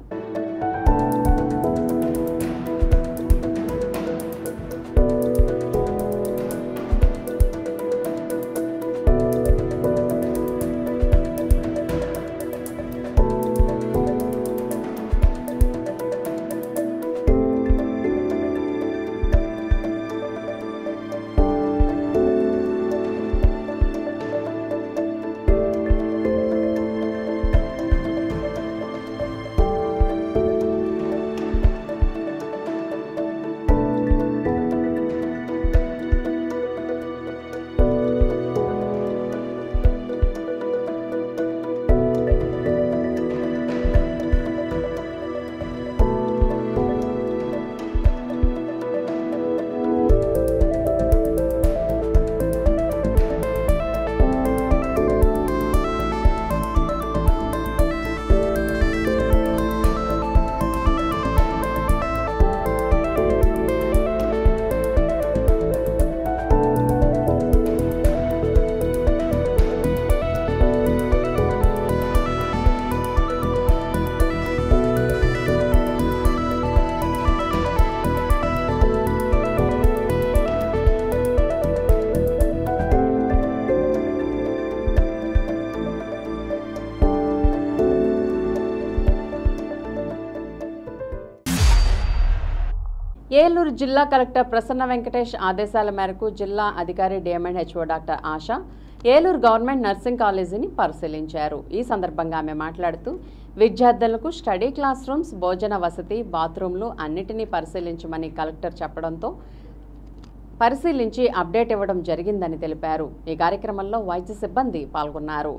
ఏలూరు జిల్లా కలెక్టర్ ప్రసన్న వెంకటేష్ ఆదేశాల మేరకు జిల్లా అధికారి DMNHO doctor Asha Eluru government nursing కాలేజీని పరిశీలించారు. ఈ సందర్భంగా ఆమె మాట్లాడుతూ విద్యార్థులకు స్టడీ క్లాస్ రూమ్స్, భోజన వసతి, బాత్రూంలు అన్నిటినీ పరిశీలించమని కలెక్టర్ చెప్పడంతో పరిశీలించి అప్డేట్ ఇవ్వడం జరిగిందని తెలిపారు. ఈ కార్యక్రమంలో వైద్య సిబ్బంది పాల్గొన్నారు.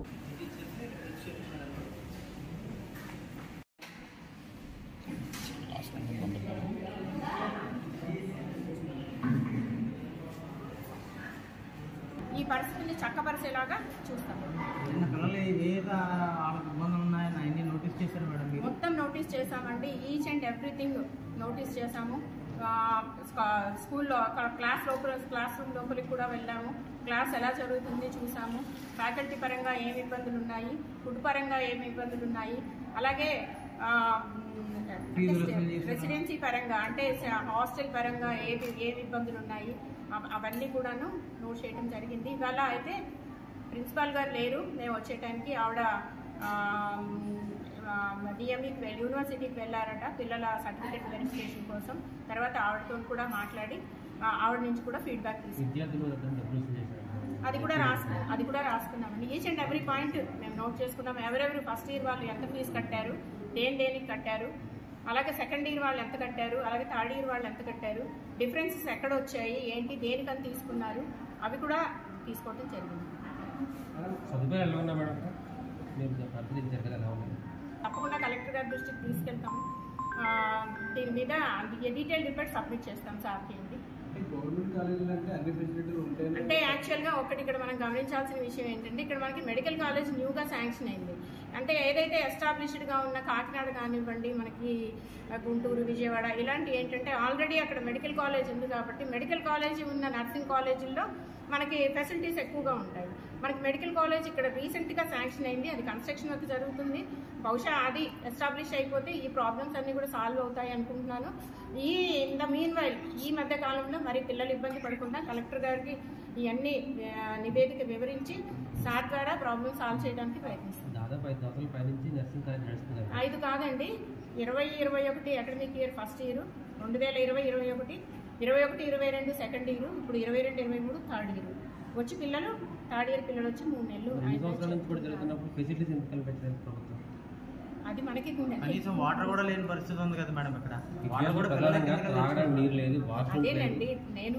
చేసేలాగా చూస్తాం. మొత్తం నోటీస్ చేసామండి. ఈచ్ అండ్ ఎవ్రీథింగ్ నోటీస్ చేసాము. స్కూల్లో క్లాస్ రూమ్ లోపలికి కూడా వెళ్ళాము. క్లాస్ ఎలా జరుగుతుంది చూసాము. ఫ్యాకల్టీ పరంగా ఏమి ఇబ్బందులు ఉన్నాయి, ఫుడ్ పరంగా ఏమి ఇబ్బందులు ఉన్నాయి, అలాగే రెసిడెన్సీ పరంగా అంటే హాస్టల్ పరంగా ఏమి ఇబ్బందులు ఉన్నాయి అవన్నీ కూడాను నోట్ చేయడం జరిగింది. ఇవాళ అయితే ప్రిన్సిపాల్ గారు లేరు. మేము వచ్చే టైంకి ఆవిడ డిఎంఈకి యూనివర్సిటీకి వెళ్ళారట పిల్లల సర్టిఫికేట్ వెరిఫికేషన్ కోసం. తర్వాత ఆవిడతో కూడా మాట్లాడి ఆవిడ నుంచి కూడా ఫీడ్బ్యాక్ తీసుకున్నాం. అది కూడా రాసుకున్నామండి. ఈచ్ అండ్ ఎవ్రీ పాయింట్ మేము నోట్ చేసుకున్నాం. ఎవరెవరు ఫస్ట్ ఇయర్ వాళ్ళు ఎంత ఫీజు కట్టారు, దేనికి కట్టారు, అలాగే సెకండ్ ఇయర్ వాళ్ళు ఎంత కట్టారు, అలాగే థర్డ్ ఇయర్ వాళ్ళు ఎంత కట్టారు, డిఫరెన్సెస్ ఎక్కడ వచ్చాయి, ఏంటి దేనికని తీసుకున్నారు, అవి కూడా తీసుకోవడం జరిగింది. తప్పకుండా కలెక్టర్ గారి దృష్టికి తీసుకెళ్తాము. దీని మీద డీటెయిల్ రిపోర్ట్ సబ్మిట్ చేస్తాం సార్కి. అంటే యాక్చువల్గా ఒకటి ఇక్కడ మనం గమనించాల్సిన విషయం ఏంటంటే ఇక్కడ మనకి మెడికల్ కాలేజ్ న్యూగా శాంక్షన్ అయింది. అంటే ఏదైతే ఎస్టాబ్లిష్డ్గా ఉన్న కాకినాడ కానివ్వండి, మనకి గుంటూరు, విజయవాడ ఇలాంటి ఏంటంటే ఆల్రెడీ అక్కడ మెడికల్ కాలేజ్ ఉంది కాబట్టి మెడికల్ కాలేజ్ ఉన్న నర్సింగ్ కాలేజీల్లో మనకి ఫెసిలిటీస్ ఎక్కువగా ఉంటాయి. మనకి మెడికల్ కాలేజ్ ఇక్కడ రీసెంట్గా శాంక్షన్ అయింది. అది కన్స్ట్రక్షన్ వర్క్ జరుగుతుంది. బహుశా అది ఎస్టాబ్లిష్ అయిపోతే ఈ ప్రాబ్లమ్స్ అన్నీ కూడా సాల్వ్ అవుతాయి అనుకుంటున్నాను. ఇన్ ద మీన్ వైల్ ఈ మధ్య కాలంలో మరి పిల్లలు ఇబ్బంది పడకుండా కలెక్టర్ గారికి ఇవన్నీ నివేదిక వివరించి సార్ ద్వారా ప్రాబ్లమ్ సాల్వ్ చేయడానికి ప్రయత్నిస్తాం. 5 కాదండి, 20-21 academic year first year, 2020-21, 21-22 second year, ఇప్పుడు 22-23 థర్డ్ ఇయర్ వచ్చి పిల్లలు థర్డ్ ఇయర్ పిల్లలు వచ్చి 3 నెలలు. అది మనకి వాటర్ కూడా లేని పరిస్థితి ఉంది కదా మేడం. ఇక్కడ అదేనండి నేను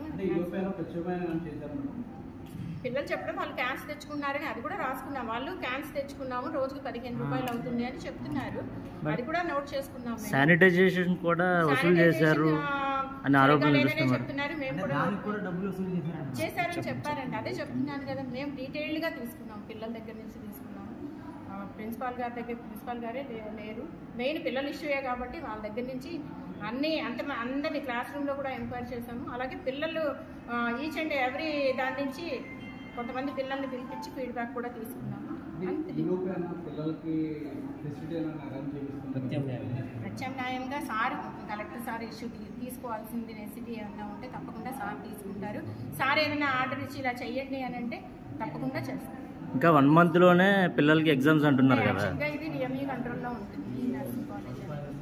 పిల్లలు చెప్పడం వాళ్ళు క్యాన్స్ తెచ్చుకున్నారని అది కూడా రాసుకున్నాం. వాళ్ళు క్యాన్స్ తెచ్చుకున్నాము, రోజుకు 15 రూపాయలు అవుతుంది అని చెప్తున్నారు. అది కూడా నోట్ చేసుకున్నాం. శానిటైజేషన్ కూడా వసూలు చేశారు అని ఆరోపణలు చెప్తున్నారు. మేము కూడా చేశారని చెప్పారండి. అదే చెప్తున్నాను కదా, మేము డీటెయిల్డ్గా తీసుకున్నాం. పిల్లల దగ్గర నుంచి తీసుకున్నాము. ప్రిన్సిపాల్ గారే లేరు. మెయిన్ పిల్లల ఇష్యూయే కాబట్టి వాళ్ళ దగ్గర నుంచి అందరినీ క్లాస్ రూమ్లో కూడా ఎంక్వైరీ చేశాము. అలాగే పిల్లలు ఈచ్ అండ్ ఎవ్రీ దాని నుంచి కొంతమంది పిల్లల్ని పిలిపించి ఫీడ్బ్యాక్ కూడా తీసుకున్నాము. ప్రత్యామ్నాయంగా సార్ కలెక్టర్ సార్ ఇష్యూ తీసుకోవాల్సింది నెసిటీ ఏమన్నా ఉంటే తప్పకుండా సార్ తీసుకుంటారు. సార్ ఏదైనా ఆర్డర్ ఇచ్చి ఇలా చెయ్యండి అని అంటే తప్పకుండా చేస్తారు. ఇంకా 1 month లోనే పిల్లలకి ఎగ్జామ్స్ అంటున్నారు కదా. ఇది డిఎంఈ కంట్రోల్లో ఉంటుంది nursing college.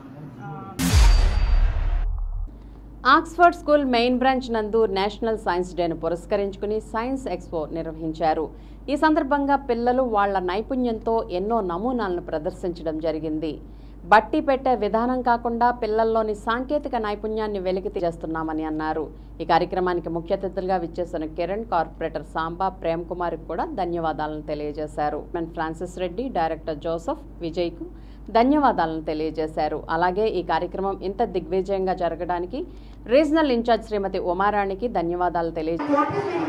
Oxford school main branch నందు నేషనల్ సైన్స్ డేను పురస్కరించుకుని సైన్స్ ఎక్స్పో నిర్వహించారు. ఈ సందర్భంగా పిల్లలు వాళ్ల నైపుణ్యంతో ఎన్నో నమూనాలను ప్రదర్శించడం జరిగింది. బట్టి పెట్టే విధానం కాకుండా పిల్లల్లోని సాంకేతిక నైపుణ్యాన్ని వెలికి తీస్తున్నామని అన్నారు. ఈ కార్యక్రమానికి ముఖ్య అతిథులుగా విచ్చేసిన కిరణ్, కార్పొరేటర్ సాంబా, ప్రేమ్ కుమార్కి కూడా ధన్యవాదాలను తెలియజేశారు. ఫ్రాన్సిస్ రెడ్డి, డైరెక్టర్ జోసెఫ్, విజయ్కు ధన్యవాదాలను తెలియజేశారు. అలాగే ఈ కార్యక్రమం ఇంత దిగ్విజయంగా జరగడానికి రీజనల్ ఇన్ఛార్జ్ శ్రీమతి ఉమారాణికి ధన్యవాదాలు తెలియజేశారు.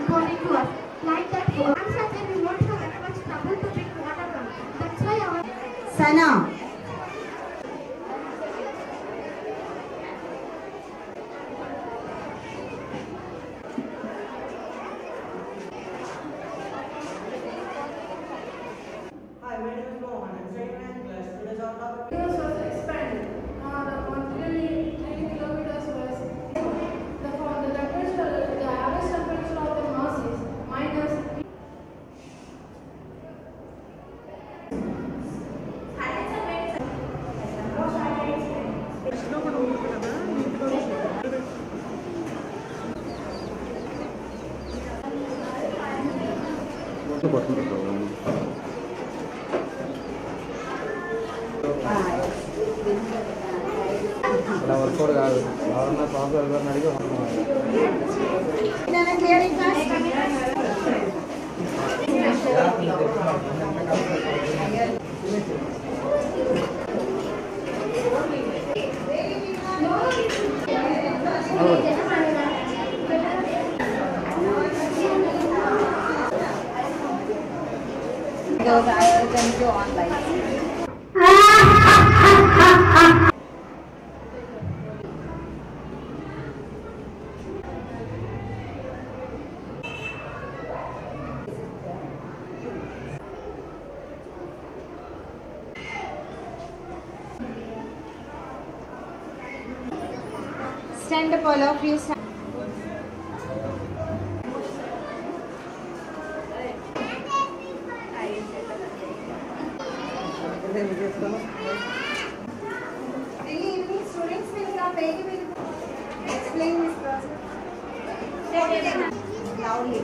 ఇలా వర్కౌట్ కాదు. ఎవరన్నా ప్రాబ్లం ఎవరిని అడిగి because I attend to online. Stand up, all of you. Really, evening students will come. Explain this process. Loudly.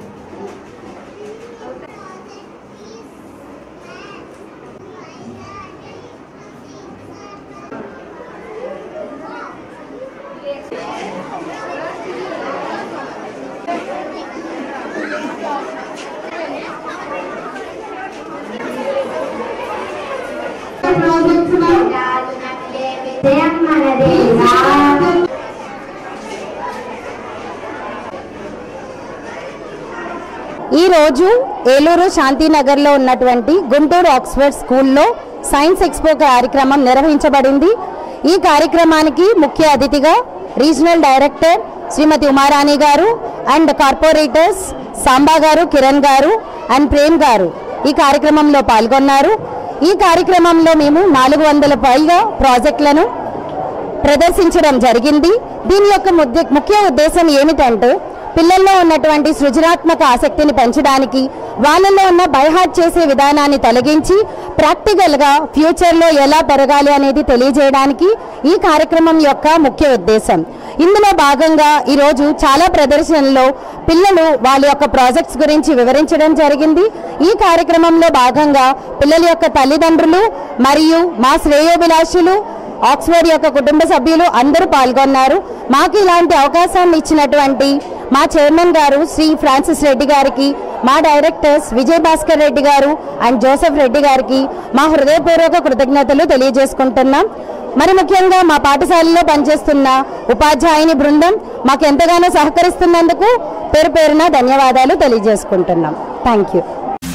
ఈ రోజు ఏలూరు శాంతినగర్లో ఉన్నటువంటి గుంటూరు ఆక్స్ఫర్డ్ స్కూల్లో సైన్స్ ఎక్స్పో కార్యక్రమం నిర్వహించబడింది. ఈ కార్యక్రమానికి ముఖ్య అతిథిగా రీజనల్ డైరెక్టర్ శ్రీమతి ఉమారాణి గారు అండ్ కార్పొరేటర్స్ సాంబా గారు, కిరణ్ గారు అండ్ ప్రేమ్ గారు ఈ కార్యక్రమంలో పాల్గొన్నారు. ఈ కార్యక్రమంలో మేము 400 పైగా ప్రాజెక్టులను ప్రదర్శించడం జరిగింది. దీని యొక్క ముఖ్య ఉద్దేశం ఏమిటంటే పిల్లల్లో ఉన్నటువంటి సృజనాత్మక ఆసక్తిని పెంచడానికి, వాళ్ళలో ఉన్న బైహార్ట్ చేసే విధానాన్ని తొలగించి ప్రాక్టికల్గా ఫ్యూచర్లో ఎలా పెరగాలి అనేది తెలియజేయడానికి ఈ కార్యక్రమం యొక్క ముఖ్య ఉద్దేశం. ఇందులో భాగంగా ఈరోజు చాలా ప్రదర్శనల్లో పిల్లలు వాళ్ళ యొక్క ప్రాజెక్ట్స్ గురించి వివరించడం జరిగింది. ఈ కార్యక్రమంలో భాగంగా పిల్లల యొక్క తల్లిదండ్రులు మరియు మా శ్రేయోభిలాషులు, ఆక్స్ఫర్డ్ యొక్క కుటుంబ సభ్యులు అందరూ పాల్గొన్నారు. మాకు ఇలాంటి అవకాశాన్ని ఇచ్చినటువంటి మా చైర్మన్ గారు శ్రీ ఫ్రాన్సిస్ రెడ్డి గారికి, మా డైరెక్టర్స్ విజయ్ భాస్కర్ రెడ్డి గారు అండ్ జోసెఫ్ రెడ్డి గారికి మా హృదయపూర్వక కృతజ్ఞతలు తెలియజేసుకుంటున్నాం. మరి ముఖ్యంగా మా పాఠశాలలో పనిచేస్తున్న ఉపాధ్యాయుని బృందం మాకు ఎంతగానో సహకరిస్తున్నందుకు పేరు పేరున ధన్యవాదాలు తెలియజేసుకుంటున్నాం. Thank you.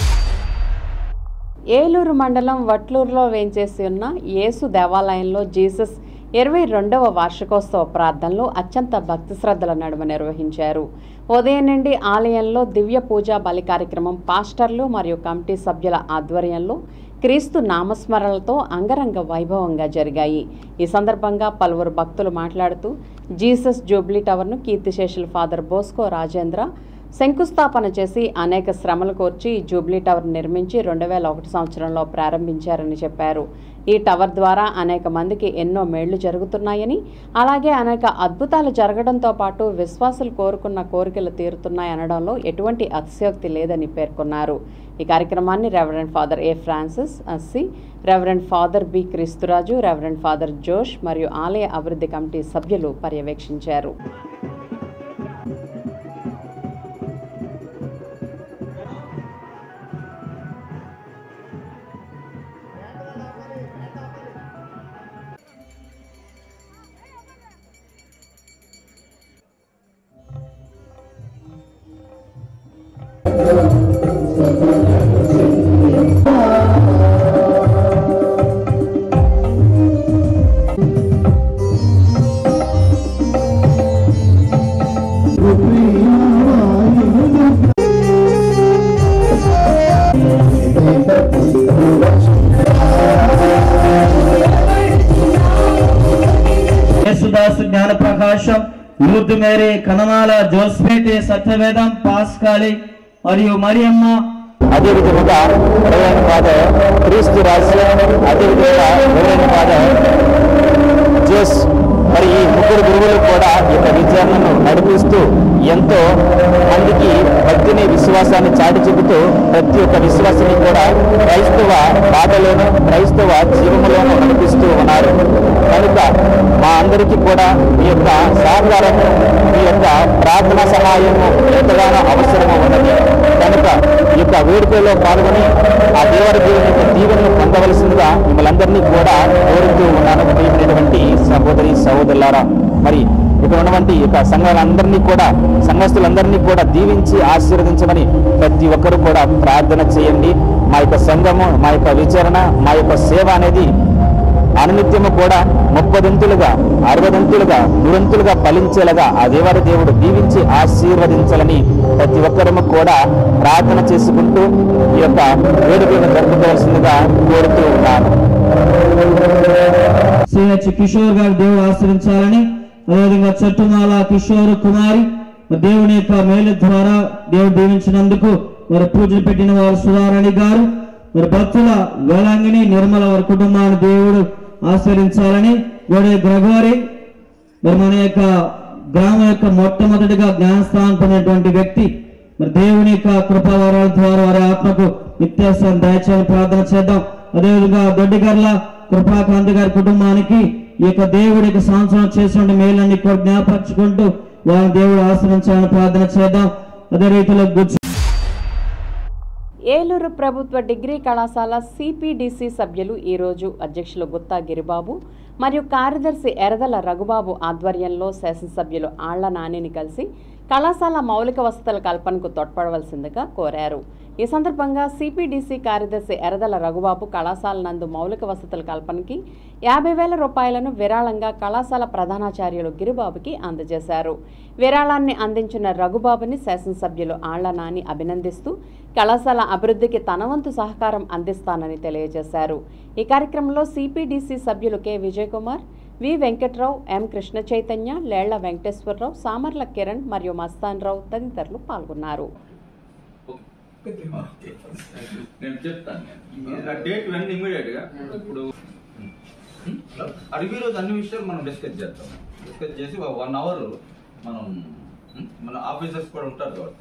ఏలూరు మండలం వట్లూరులో వేంచేసి ఉన్న యేసు దేవాలయంలో జీసస్ 22వ వార్షికోత్సవ ప్రార్థనలు అత్యంత భక్తి శ్రద్ధల నడుమ నిర్వహించారు. ఉదయం నుండి ఆలయంలో దివ్య పూజా బలి కార్యక్రమం పాస్టర్లు మరియు కమిటీ సభ్యుల ఆధ్వర్యంలో క్రీస్తు నామస్మరణలతో అంగరంగ వైభవంగా జరిగాయి. ఈ సందర్భంగా పలువురు భక్తులు మాట్లాడుతూ జీసస్ జూబ్లీ టవర్ను కీర్తిశేషులు ఫాదర్ బోస్కో రాజేంద్ర శంకుస్థాపన చేసి అనేక శ్రమలు కోర్చి జూబ్లీ టవర్ నిర్మించి 2001 సంవత్సరంలో ప్రారంభించారని చెప్పారు. ఈ టవర్ ద్వారా అనేక మందికి ఎన్నో మేళ్లు జరుగుతున్నాయని, అలాగే అనేక అద్భుతాలు జరగడంతో పాటు విశ్వాసులు కోరుకున్న కోరికలు తీరుతున్నాయనడంలో ఎటువంటి అతిశయోక్తి లేదని పేర్కొన్నారు. ఈ కార్యక్రమాన్ని reverend father A Francis Assi, reverend father B Kristuraju, reverend father Josh మరియు ఆలయ అభివృద్ధి కమిటీ సభ్యులు పర్యవేక్షించారు. యేసుదాస్ జ్ఞాన ప్రకాశం, లూర్దు మేరీ, కనమాల జోస్పేట్, సత్యవేదం, పాస్కాలి మరియు మరియమ్మ, అదేవిధంగా రెవరెండ్ ఫాదర్ క్రీస్తు రాజు, అదేవిధంగా రెవరెండ్ ఫాదర్ జోస్, మరి ఈ ముగ్గురు గురువులు కూడా ఈ యొక్క విచారణను నడిపిస్తూ ఎంతో మందికి భక్తిని, విశ్వాసాన్ని చాటి చెబుతూ ప్రతి ఒక్క విశ్వాసాన్ని కూడా క్రైస్తవ బాధలోను, క్రైస్తవ జీవములోను నడిపిస్తూ ఉన్నారు. కనుక మా అందరికీ కూడా మీ యొక్క సహకారము, మీ యొక్క ప్రార్థన సహాయము ఎంతగానో అవసరము ఉన్నది. కనుక ఈ యొక్క వేడుకలో పాల్గొని ఆ దేవుని యొక్క దీవెనను పొందవలసిందిగా మిమ్మల్ని అందరినీ కూడా కోరుతూ ఉన్నాను. ప్రియమైనటువంటి సహోదరి సహోదరులారా, మరి ఇక్కడ ఉన్నటువంటి యొక్క సంఘాలందరినీ కూడా, సంఘస్థులందరినీ కూడా దీవించి ఆశీర్వదించమని ప్రతి ఒక్కరూ కూడా ప్రార్థన చేయండి. మా యొక్క సంఘము, మా యొక్క విచారణ, మా యొక్క సేవ అనేది అనునిత్యము కూడా 30ంతులుగా 60ంతులుగా 100ంతులుగా ఫలించేలాగా ఆ దేవాది దేవుడు దీవించి ఆశీర్వదించాలని ప్రతి ఒక్కరము కూడా ప్రార్థన చేసుకుంటూ ఈ యొక్క వేడుకలను జరుపుకోవాల్సిందిగా కోరుతూ ఉన్నాను. సిహెచ్ కిషోర్ గారు దేవుడు ఆశ్రయించాలని, అదేవిధంగా చట్టుమాల కిషోర్ కుమారి దేవుని యొక్క మేలు ద్వారా దేవుడు దీవించినందుకు మరి పూజలు పెట్టిన వారు సుధారాణి గారు, మరి భక్తుల వేలాంగిని నిర్మల వారి కుటుంబాన్ని దేవుడు ఆశ్రయించాలని, గోడే గ్రగోరి మరి మన యొక్క గ్రామం యొక్క మొట్టమొదటిగా జ్ఞానస్థానం పొందినటువంటి వ్యక్తి, మరి దేవుని యొక్క కృపావరాల ద్వారా వారి ఆత్మకు నిత్యాసం దయచేయాలని ప్రార్థన చేద్దాం. అదేవిధంగా దొడ్డిగర్ల కృపాకాంతి గారి కుటుంబానికి ఈ యొక్క దేవుడి యొక్క సంవత్సరం చేసిన మేలన్నీ కూడా జ్ఞాపకచుకుంటూ వారి దేవుడు ఆశ్రయించాలని ప్రార్థన చేద్దాం. అదే రీతిలో ఏలూరు ప్రభుత్వ డిగ్రీ కళాశాల సిపిడిసి సభ్యులు ఈరోజు అధ్యక్షులు గుత్తా గిరిబాబు మరియు కార్యదర్శి ఎరదల రఘుబాబు ఆధ్వర్యంలో శాసనసభ్యులు ఆళ్ల నానిని కలిసి కళాశాల మౌలిక వసతుల కల్పనకు తోడ్పడవలసిందిగా కోరారు. ఈ సందర్భంగా సిపిడిసి కార్యదర్శి ఎరదల రఘుబాబు కళాశాల నందు మౌలిక వసతుల కల్పనకి 50,000 రూపాయలను విరాళంగా కళాశాల ప్రధానాచార్యులు గిరిబాబుకి అందజేశారు. విరాళాన్ని అందించిన రఘుబాబుని శాసనసభ్యులు ఆళ్ల నాని అభినందిస్తూ కళాశాల అభివృద్ధికి తన వంతు సహకారం అందిస్తానని తెలియజేశారు. ఈ కార్యక్రమంలో సిపిడిసి సభ్యులు K Vijayakumar, V Venkatrao, M Krishna Chaitanya, Lella Venkateswararao, Samarla Kiran మరియు మస్తాన్ రావు తదితరులు పాల్గొన్నారు. నేను చెప్తాను డేట్ ఇవన్నీ ఇమీడియట్గా ఇప్పుడు అడిగి రోజు అన్ని విషయాలు మనం డిస్కస్ చేస్తాం. డిస్కస్ చేసి 1 అవర్ మన ఆఫీసర్స్ కూడా ఉంటారు కాబట్టి.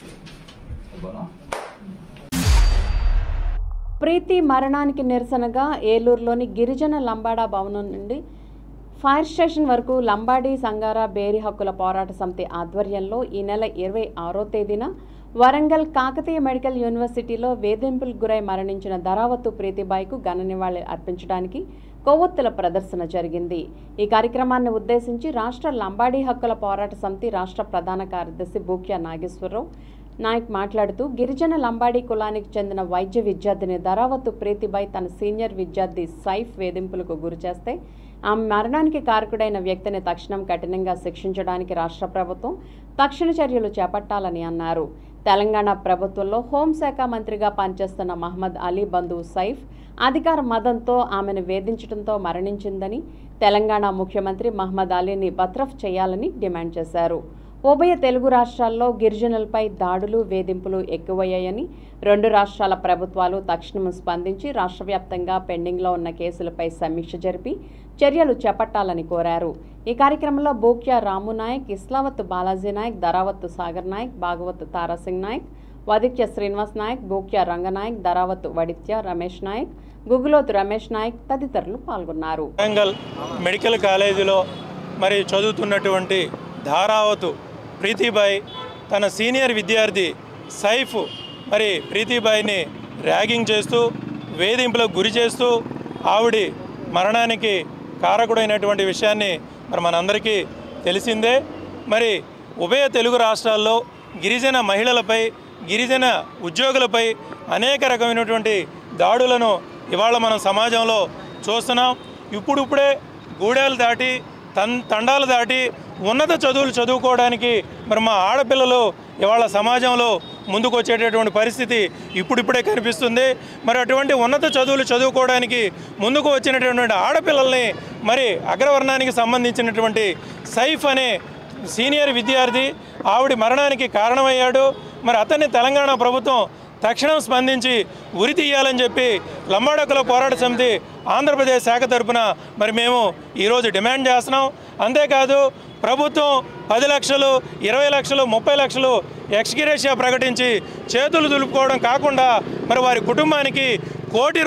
ప్రీతి మరణానికి నిరసనగా ఏలూరులోని గిరిజన లంబాడా భవనం నుండి ఫైర్ స్టేషన్ వరకు లంబాడీ సంగార బేరీ హక్కుల పోరాట సమితి ఆధ్వర్యంలో ఈ నెల 26వ తేదీన వరంగల్ కాకతీయ మెడికల్ యూనివర్సిటీలో వేధింపులకు గురై మరణించిన ధరావత్తు ప్రీతిబాయికు ఘన నివాళి అర్పించడానికి కొవ్వొత్తుల ప్రదర్శన జరిగింది. ఈ కార్యక్రమాన్ని ఉద్దేశించి రాష్ట్ర లంబాడీ హక్కుల పోరాట సమితి రాష్ట్ర ప్రధాన కార్యదర్శి బూక్యా నాగేశ్వరరావు నాయక్ మాట్లాడుతూ గిరిజన లంబాడీ కులానికి చెందిన వైద్య విద్యార్థిని ధరావత్తు ప్రీతిబాయి తన సీనియర్ విద్యార్థి సైఫ్ వేధింపులకు గురిచేస్తే ఆమె మరణానికి కారకుడైన వ్యక్తిని తక్షణం కఠినంగా శిక్షించడానికి రాష్ట్ర ప్రభుత్వం తక్షణ చర్యలు చేపట్టాలని అన్నారు. తెలంగాణ ప్రభుత్వంలో హోంశాఖ మంత్రిగా పనిచేస్తున్న మహమ్మద్ అలీ బంధువు సైఫ్ అధికార మదంతో ఆమెను వేధించడంతో మరణించిందని, తెలంగాణ ముఖ్యమంత్రి మహమ్మద్ అలీని బర్తరఫ్ చేయాలని డిమాండ్ చేశారు. ఉభయ తెలుగు రాష్ట్రాల్లో గిరిజనులపై దాడులు, వేధింపులు ఎక్కువయ్యాయని, 2 రాష్ట్రాల ప్రభుత్వాలు తక్షణం స్పందించి రాష్ట్ర వ్యాప్తంగా పెండింగ్లో ఉన్న కేసులపై సమీక్ష జరిపి చర్యలు చేపట్టాలని కోరారు. ఈ కార్యక్రమంలో బూక్యా రాము నాయక్, ఇస్లావత్ బాలాజీ నాయక్, ధరావత్తు సాగర్ నాయక్, భాగవత్ తారాసింగ్ నాయక్, వదిత్య శ్రీనివాస్ నాయక్, బూక్యా రంగనాయక్, ధరావత్తు వడిత్య రమేష్ నాయక్, గుగులోతు రమేష్ నాయక్ తదితరులు పాల్గొన్నారు. వరంగల్ మెడికల్ కాలేజీలో మరి చదువుతున్నటువంటి ధారావతు ప్రీతిబాయి తన సీనియర్ విద్యార్థి సైఫ్ మరి ప్రీతిబాయిని ర్యాగింగ్ చేస్తూ వేధింపులకు గురి చేస్తూ ఆవిడి మరణానికి కారకుడైనటువంటి విషయాన్ని మరి మనందరికీ తెలిసిందే. మరి ఉభయ తెలుగు రాష్ట్రాల్లో గిరిజన మహిళలపై, గిరిజన ఉద్యోగులపై అనేక రకమైనటువంటి దాడులను ఇవాళ మనం సమాజంలో చూస్తున్నాం. ఇప్పుడిప్పుడే గూడెలు దాటి తండాలు దాటి ఉన్నత చదువులు చదువుకోవడానికి మరి మా ఆడపిల్లలు ఇవాళ సమాజంలో ముందుకు వచ్చేటటువంటి పరిస్థితి ఇప్పుడిప్పుడే కనిపిస్తుంది. మరి అటువంటి ఉన్నత చదువులు చదువుకోవడానికి ముందుకు వచ్చినటువంటి ఆడపిల్లల్ని మరి అగ్రవర్ణానికి సంబంధించినటువంటి సైఫ్ అనే సీనియర్ విద్యార్థి ఆవిడ మరణానికి కారణమయ్యాడు. మరి అతన్ని తెలంగాణ ప్రభుత్వం తక్షణం స్పందించి ఉరి తీయాలని చెప్పి లంబాడీ హక్కుల పోరాట సమితి ఆంధ్రప్రదేశ్ శాఖ తరఫున మరి మేము ఈరోజు డిమాండ్ చేస్తున్నాం. అంతేకాదు ప్రభుత్వం 10 లక్షలు, 20 లక్షలు, 30 లక్షలు ఎక్స్గ్రేషియా ప్రకటించి చేతులు దులుపుకోవడం కాకుండా మరి వారి కుటుంబానికి ₹1 కోటి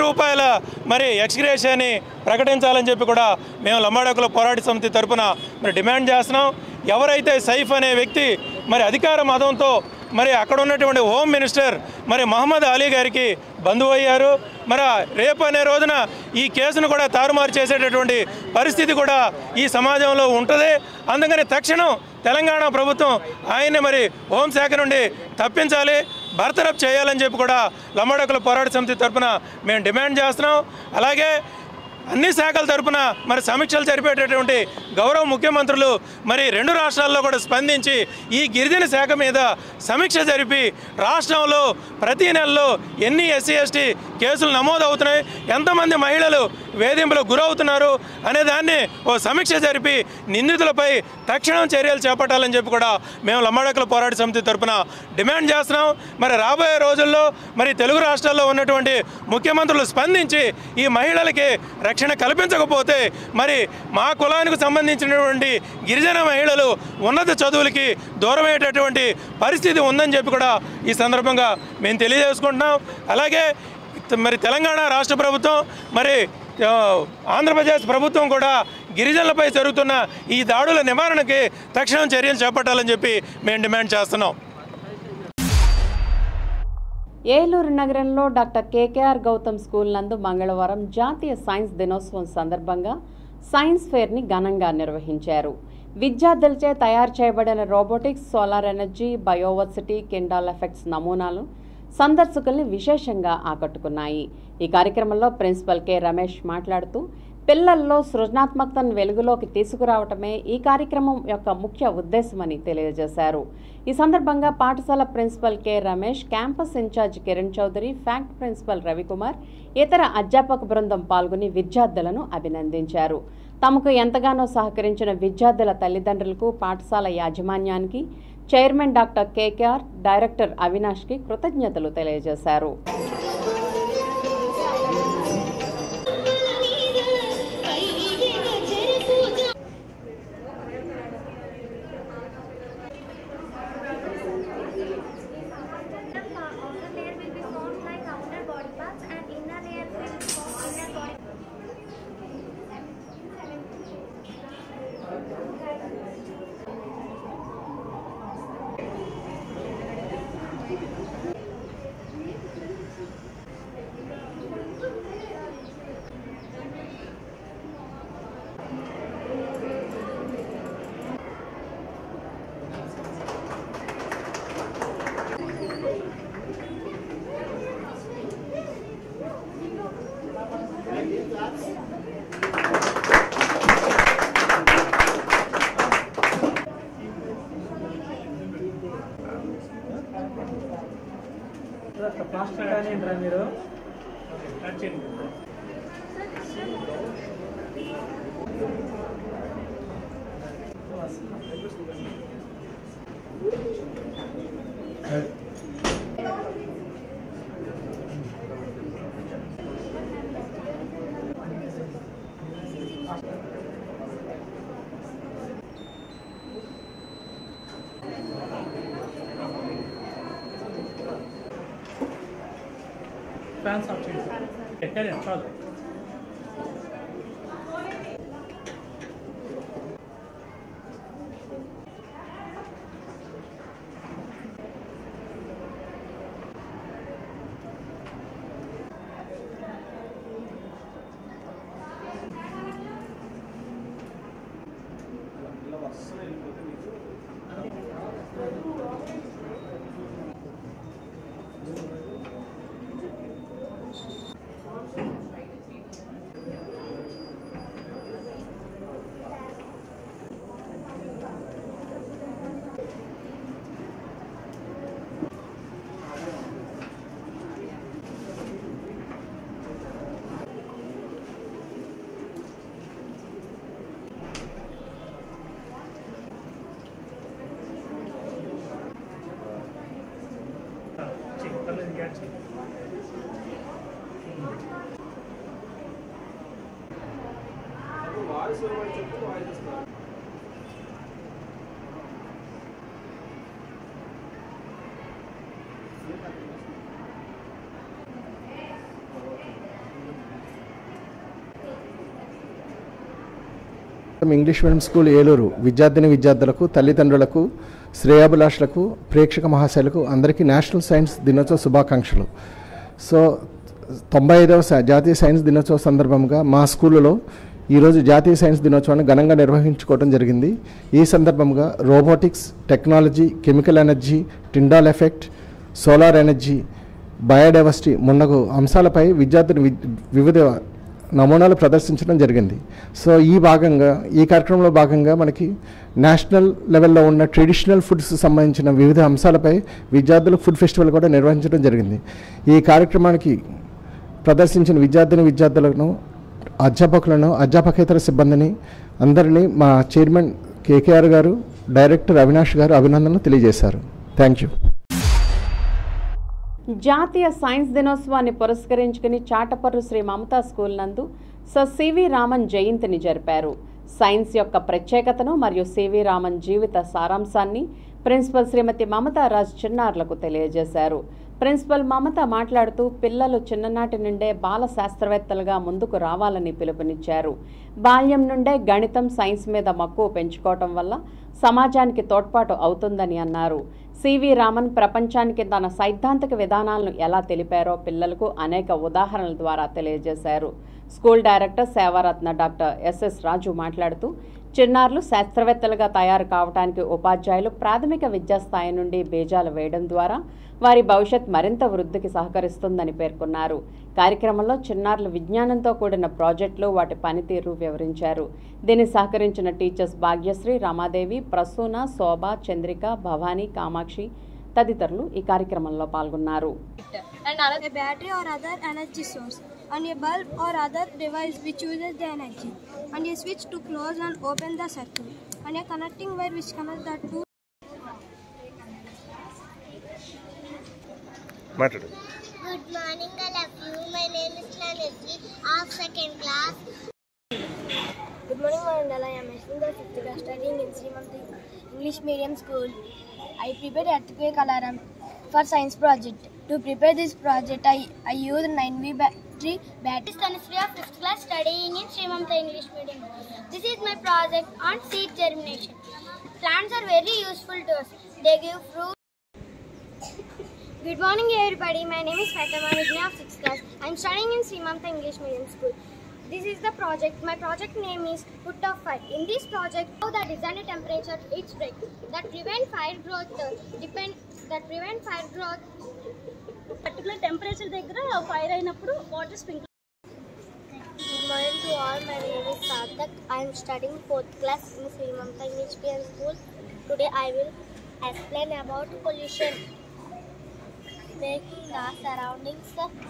మరి ఎక్స్గ్రేషియాని ప్రకటించాలని చెప్పి కూడా మేము లంబాడీ హక్కుల పోరాట సమితి తరఫున మరి డిమాండ్ చేస్తున్నాం. ఎవరైతే సైఫ్ అనే వ్యక్తి మరి అధికార మదంతో మరి అక్కడ ఉన్నటువంటి హోమ్ మినిస్టర్ మరి మహమ్మద్ అలీ గారికి బంధువు అయ్యారు. మరి రేపు అనే రోజున ఈ కేసును కూడా తారుమారు చేసేటటువంటి పరిస్థితి కూడా ఈ సమాజంలో ఉంటుంది. అందుకని తక్షణం తెలంగాణ ప్రభుత్వం ఆయన్ని మరి హోంశాఖ నుండి తప్పించాలి. బర్తరఫ్ చేయాలని చెప్పి కూడా లంబాడోకుల పోరాట సమితి తరఫున మేము డిమాండ్ చేస్తున్నాం. అలాగే అన్ని శాఖల తరఫున మరి సమీక్షలు జరిపేటటువంటి గౌరవ ముఖ్యమంత్రులు మరి 2 రాష్ట్రాల్లో కూడా స్పందించి ఈ గిరిజన శాఖ మీద సమీక్ష జరిపి రాష్ట్రంలో ప్రతి నెలలో ఎన్ని ఎస్సీ ఎస్టీ కేసులు నమోదవుతున్నాయి, ఎంతమంది మహిళలు వేధింపులకు గురవుతున్నారు అనే దాన్ని ఓ సమీక్ష జరిపి నిందితులపై తక్షణం చర్యలు చేపట్టాలని చెప్పి కూడా మేము లంబాడోకుల పోరాట సమితి తరఫున డిమాండ్ చేస్తున్నాం. మరి రాబోయే రోజుల్లో మరి తెలుగు రాష్ట్రాల్లో ఉన్నటువంటి ముఖ్యమంత్రులు స్పందించి ఈ మహిళలకి రక్షణ కల్పించకపోతే మరి మా కులానికి సంబంధించినటువంటి గిరిజన మహిళలు ఉన్నత చదువులకి దూరమయ్యేటటువంటి పరిస్థితి ఉందని చెప్పి కూడా ఈ సందర్భంగా మేము తెలియజేసుకుంటున్నాం. అలాగే మరి తెలంగాణ రాష్ట్ర ప్రభుత్వం మరి ఆంధ్రప్రదేశ్ ప్రభుత్వం కూడా గిరిజనులపై జరుగుతున్న ఈ దాడుల నివారణకి తక్షణం చర్యలు చేపట్టాలని చెప్పి మేము డిమాండ్ చేస్తున్నాం. ఏలూరు నగరంలో డాక్టర్ కేకేఆర్ గౌతమ్ స్కూల్ నందు మంగళవారం జాతీయ సైన్స్ దినోత్సవం సందర్భంగా సైన్స్ ఫేర్ని ఘనంగా నిర్వహించారు. విద్యార్థులచే తయారు చేయబడిన robotics, solar energy, biodiversity, Tyndall effects నమూనాలు సందర్శకుల్ని విశేషంగా ఆకట్టుకున్నాయి. ఈ కార్యక్రమంలో ప్రిన్సిపల్ కె రమేష్ మాట్లాడుతూ పిల్లల్లో సృజనాత్మకతను వెలుగులోకి తీసుకురావటమే ఈ కార్యక్రమం యొక్క ముఖ్య ఉద్దేశమని తెలియజేశారు. ఈ సందర్భంగా పాఠశాల principal K Ramesh, campus in charge Kiran Chowdary, ఫ్యాక్ట్ ప్రిన్సిపల్ రవికుమార్, ఇతర అధ్యాపక బృందం పాల్గొని విద్యార్థులను అభినందించారు. తమకు ఎంతగానో సహకరించిన విద్యార్థుల తల్లిదండ్రులకు, పాఠశాల యాజమాన్యానికి చైర్మన్ డాక్టర్ కేకేఆర్, డైరెక్టర్ అవినాష్కి కృతజ్ఞతలు తెలియజేశారు. మీరు ఫ్యాన్స్ ఆఫ్ చేయండి. ఎక్కడ చాలు. ఇంగ్లీష్ మీడియం స్కూల్ ఏలూరు విద్యార్థులకు, తల్లిదండ్రులకు, శ్రేయాభిలాషులకు, ప్రేక్షక మహాశయులకు అందరికీ నేషనల్ సైన్స్ దినోత్సవ శుభాకాంక్షలు. సో 95వ జాతీయ సైన్స్ దినోత్సవ సందర్భంగా మా స్కూల్లో ఈరోజు జాతీయ సైన్స్ దినోత్సవాన్ని ఘనంగా నిర్వహించుకోవడం జరిగింది. ఈ సందర్భంగా robotics, technology, chemical energy, Tyndall effect, solar energy, biodiversity మున్నగు అంశాలపై విద్యార్థులు వివిధ నమూనాలు ప్రదర్శించడం జరిగింది. సో ఈ కార్యక్రమంలో భాగంగా మనకి నేషనల్ లెవెల్లో ఉన్న ట్రెడిషనల్ ఫుడ్స్ సంబంధించిన వివిధ అంశాలపై విద్యార్థులు ఫుడ్ ఫెస్టివల్ కూడా నిర్వహించడం జరిగింది. ఈ కార్యక్రమానికి ప్రదర్శించిన విద్యార్థులను, అధ్యాపకులను, అధ్యాపకేతర సిబ్బందిని అందరినీ మా చైర్మన్ కేకేఆర్ గారు, డైరెక్టర్ అవినాష్ గారు అభినందనలు తెలియజేశారు. Thank you. జాతీయ సైన్స్ దినోత్సవాన్ని పురస్కరించుకుని చాటపర్రు శ్రీ మమతా స్కూల్ నందు సర్ సివి రామన్ జయంతిని జరిపారు. సైన్స్ యొక్క ప్రత్యేకతను మరియు సివి రామన్ జీవిత సారాంశాన్ని ప్రిన్సిపల్ శ్రీమతి మమతా రాజ్ చిన్నారులకు తెలియజేశారు. ప్రిన్సిపల్ మమత మాట్లాడుతూ పిల్లలు చిన్ననాటి నుండే బాల శాస్త్రవేత్తలుగా ముందుకు రావాలని పిలుపునిచ్చారు. బాల్యం నుండే గణితం, సైన్స్ మీద మక్కువ పెంచుకోవటం వల్ల సమాజానికి తోడ్పాటు అవుతుందని అన్నారు. సివి రామన్ ప్రపంచానికి తన సైద్ధాంతిక విధానాలను ఎలా తెలిపారో పిల్లలకు అనేక ఉదాహరణల ద్వారా తెలియజేశారు. School director Sevaratna doctor SS Raju మాట్లాడుతూ చిన్నారులు శాస్త్రవేత్తలుగా తయారు కావడానికి ఉపాధ్యాయులు ప్రాథమిక విద్యాస్థాయి నుండి బీజాలు వేయడం ద్వారా వారి భవిష్యత్ మరింత వృద్ధికి సహకరిస్తుందని పేర్కొన్నారు. కార్యక్రమంలో చిన్నారులు విజ్ఞానంతో కూడిన ప్రాజెక్టులు, వాటి పనితీరు వివరించారు. దీన్ని సహకరించిన టీచర్స్ భాగ్యశ్రీ, రమాదేవి, ప్రసూన, శోభ, చంద్రిక, భవానీ, కామాక్షి తదితరులు ఈ కార్యక్రమంలో పాల్గొన్నారు. And a bulb or other device which uses the energy, and a switch to close and open the circuit, and a connecting wire which connects the two. Good morning all of you. My name is Lanesi of 2nd class. Good morning Mandala. I am in the 5th class studying in Srimanti English Medium School. I prepared earthquake alarm for science project. To prepare this project, I used 9V battery. This is Tanushree of 5th class studying in Srimanta English Medium. This is my project on seed germination. Plants are very useful to us. They give fruit. Good morning everybody. My name is Fatima Nigna of 6th class. I am studying in Srimanta English Medium School. This is the project. My project name is Put of Fire. In this project, how the designer temperature its break that prevent fire growth. Particular temperature దగ్గర fire అయినప్పుడు water sprinkler. Good morning to all. My name is Sarthak. I am studying 4th class in Srimanta English Medium School. Today I will explain about pollution. Making the surroundings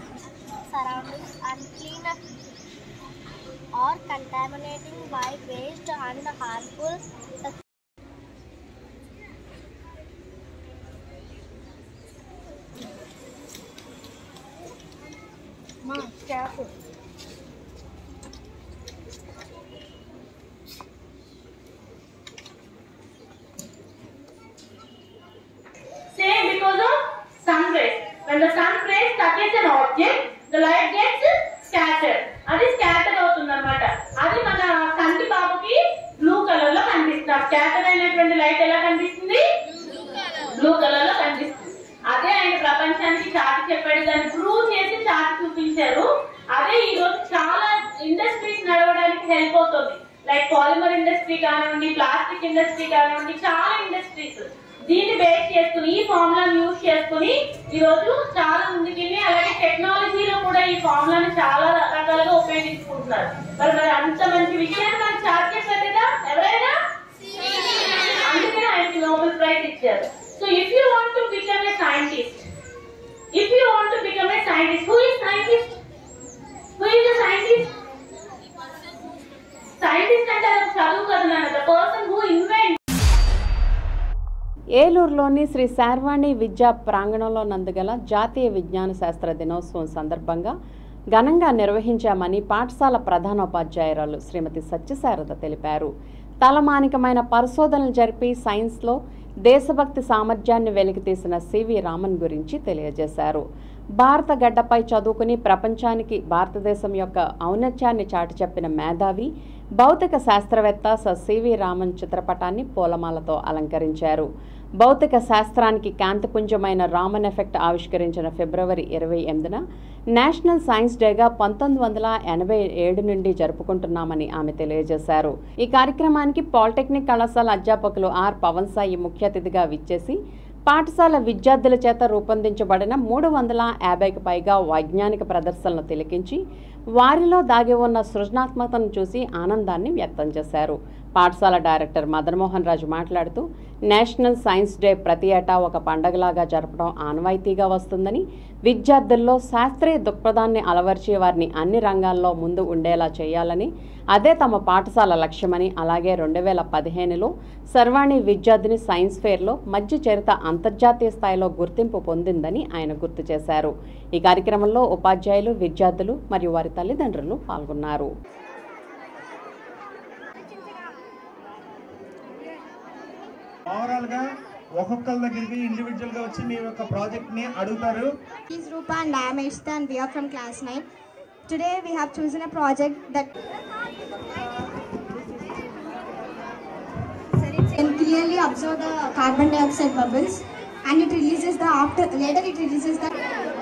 unclean or contaminating by waste and harmful. Careful. Same because of sun rays. When the sun rays touches an object, the light gets scattered. అది scatter అవుతుంది అన్నమాట. అది మన కంటి బాబుకి blue colour లో కనిపిస్తుంది. Scatter అయినటువంటి లైట్ ఎలా కనిపిస్తుంది? బ్లూ కలర్ లో కనిపిస్తుంది. అదే ఆయన ప్రపంచానికి చాటి చెప్పాడు, దాన్ని ప్రూవ్ చేసి చాటి చూపించారు. అదే ఈ రోజు చాలా ఇండస్ట్రీస్ నడవడానికి హెల్ప్ అవుతుంది. లైక్ పాలిమర్ ఇండస్ట్రీ కానివ్వండి, ప్లాస్టిక్ ఇండస్ట్రీ కానివ్వండి, చాలా ఇండస్ట్రీస్ దీన్ని బేస్ చేసుకుని ఈ ఫార్ములాను యూజ్ చేసుకుని ఈ రోజు చాలా ముందుకెళ్ళి, అలాగే టెక్నాలజీలో కూడా ఈ ఫార్ములాను చాలా రకాలుగా ఉపయోగించుకుంటున్నారు. మరి అంత మంచి విషయాన్ని మనకు చాటి చెప్పారు కదా ఎవరైనా, అందుకే ఆయనకి నోబెల్ ప్రైజ్ ఇచ్చారు. So if you want to become a scientist, who is scientist? Who is a scientist? Scientist అంటే అది చదువు కదా నాన్న, the person who invents. ఏలూరులోని Shri Sharvani విద్యా ప్రాంగణంలో నందుగల జాతీయ విజ్ఞాన శాస్త్ర దినోత్సవం సందర్భంగా ఘనంగా నిర్వహించామని పాఠశాల ప్రధానోపాధ్యాయురాలు శ్రీమతి సత్యశారద తెలిపారు. తలమానికమైన పరిశోధనలు జరిపి సైన్స్లో దేశభక్తి సామర్థ్యాన్ని వెలికితీసిన సివి రామన్ గురించి తెలియజేశారు. భారత గడ్డపై చదువుకుని ప్రపంచానికి భారతదేశం యొక్క ఔన్నత్యాన్ని చాటి చెప్పిన మేధావి భౌతిక శాస్త్రవేత్త సర్ సివి రామన్ చిత్రపటాన్ని పూలమాలతో అలంకరించారు. భౌతిక శాస్త్రానికి కాంతిపుంజమైన రామన్ ఎఫెక్ట్ ఆవిష్కరించిన ఫిబ్రవరి 28న నేషనల్ సైన్స్ డేగా 1987 నుండి జరుపుకుంటున్నామని ఆమె తెలియజేశారు. ఈ కార్యక్రమానికి పాలిటెక్నిక్ కళాశాల అధ్యాపకులు ఆర్ పవన్ సాయి ముఖ్య అతిథిగా విచ్చేసి పాఠశాల విద్యార్థుల చేత రూపొందించబడిన 350కి పైగా వైజ్ఞానిక ప్రదర్శనలు తిలకించి వారిలో దాగి ఉన్న సృజనాత్మకతను చూసి ఆనందాన్ని వ్యక్తం చేశారు. పాఠశాల డైరెక్టర్ మదన్మోహన్ రాజు మాట్లాడుతూ నేషనల్ సైన్స్ డే ప్రతి ఏటా ఒక పండగలాగా జరపడం ఆనవాయితీగా వస్తుందని, విద్యార్థుల్లో శాస్త్రీయ దృక్పథాన్ని అలవర్చి వారిని అన్ని రంగాల్లో ముందు ఉండేలా చేయాలని, అదే తమ పాఠశాల లక్ష్యమని, అలాగే 2015లో సర్వాణి విద్యార్థిని సైన్స్ ఫేర్లో మధ్య చరిత అంతర్జాతీయ స్థాయిలో గుర్తింపు పొందిందని ఆయన గుర్తు చేశారు. ఈ కార్యక్రమంలో ఉపాధ్యాయులు, విద్యార్థులు మరియు వారి తల్లిదండ్రులు పాల్గొన్నారు. ఓవరాల్ గా ఒక్కొక్కరి దగ్గరికి ఇండివిజువల్ గా వచ్చి మీ యొక్క ప్రాజెక్ట్ ని అడుగుతారు. Is Rupa and I am Ishita and we are from class 9. Today we have chosen a project that can clearly observe the carbon dioxide bubbles and it releases the later it releases the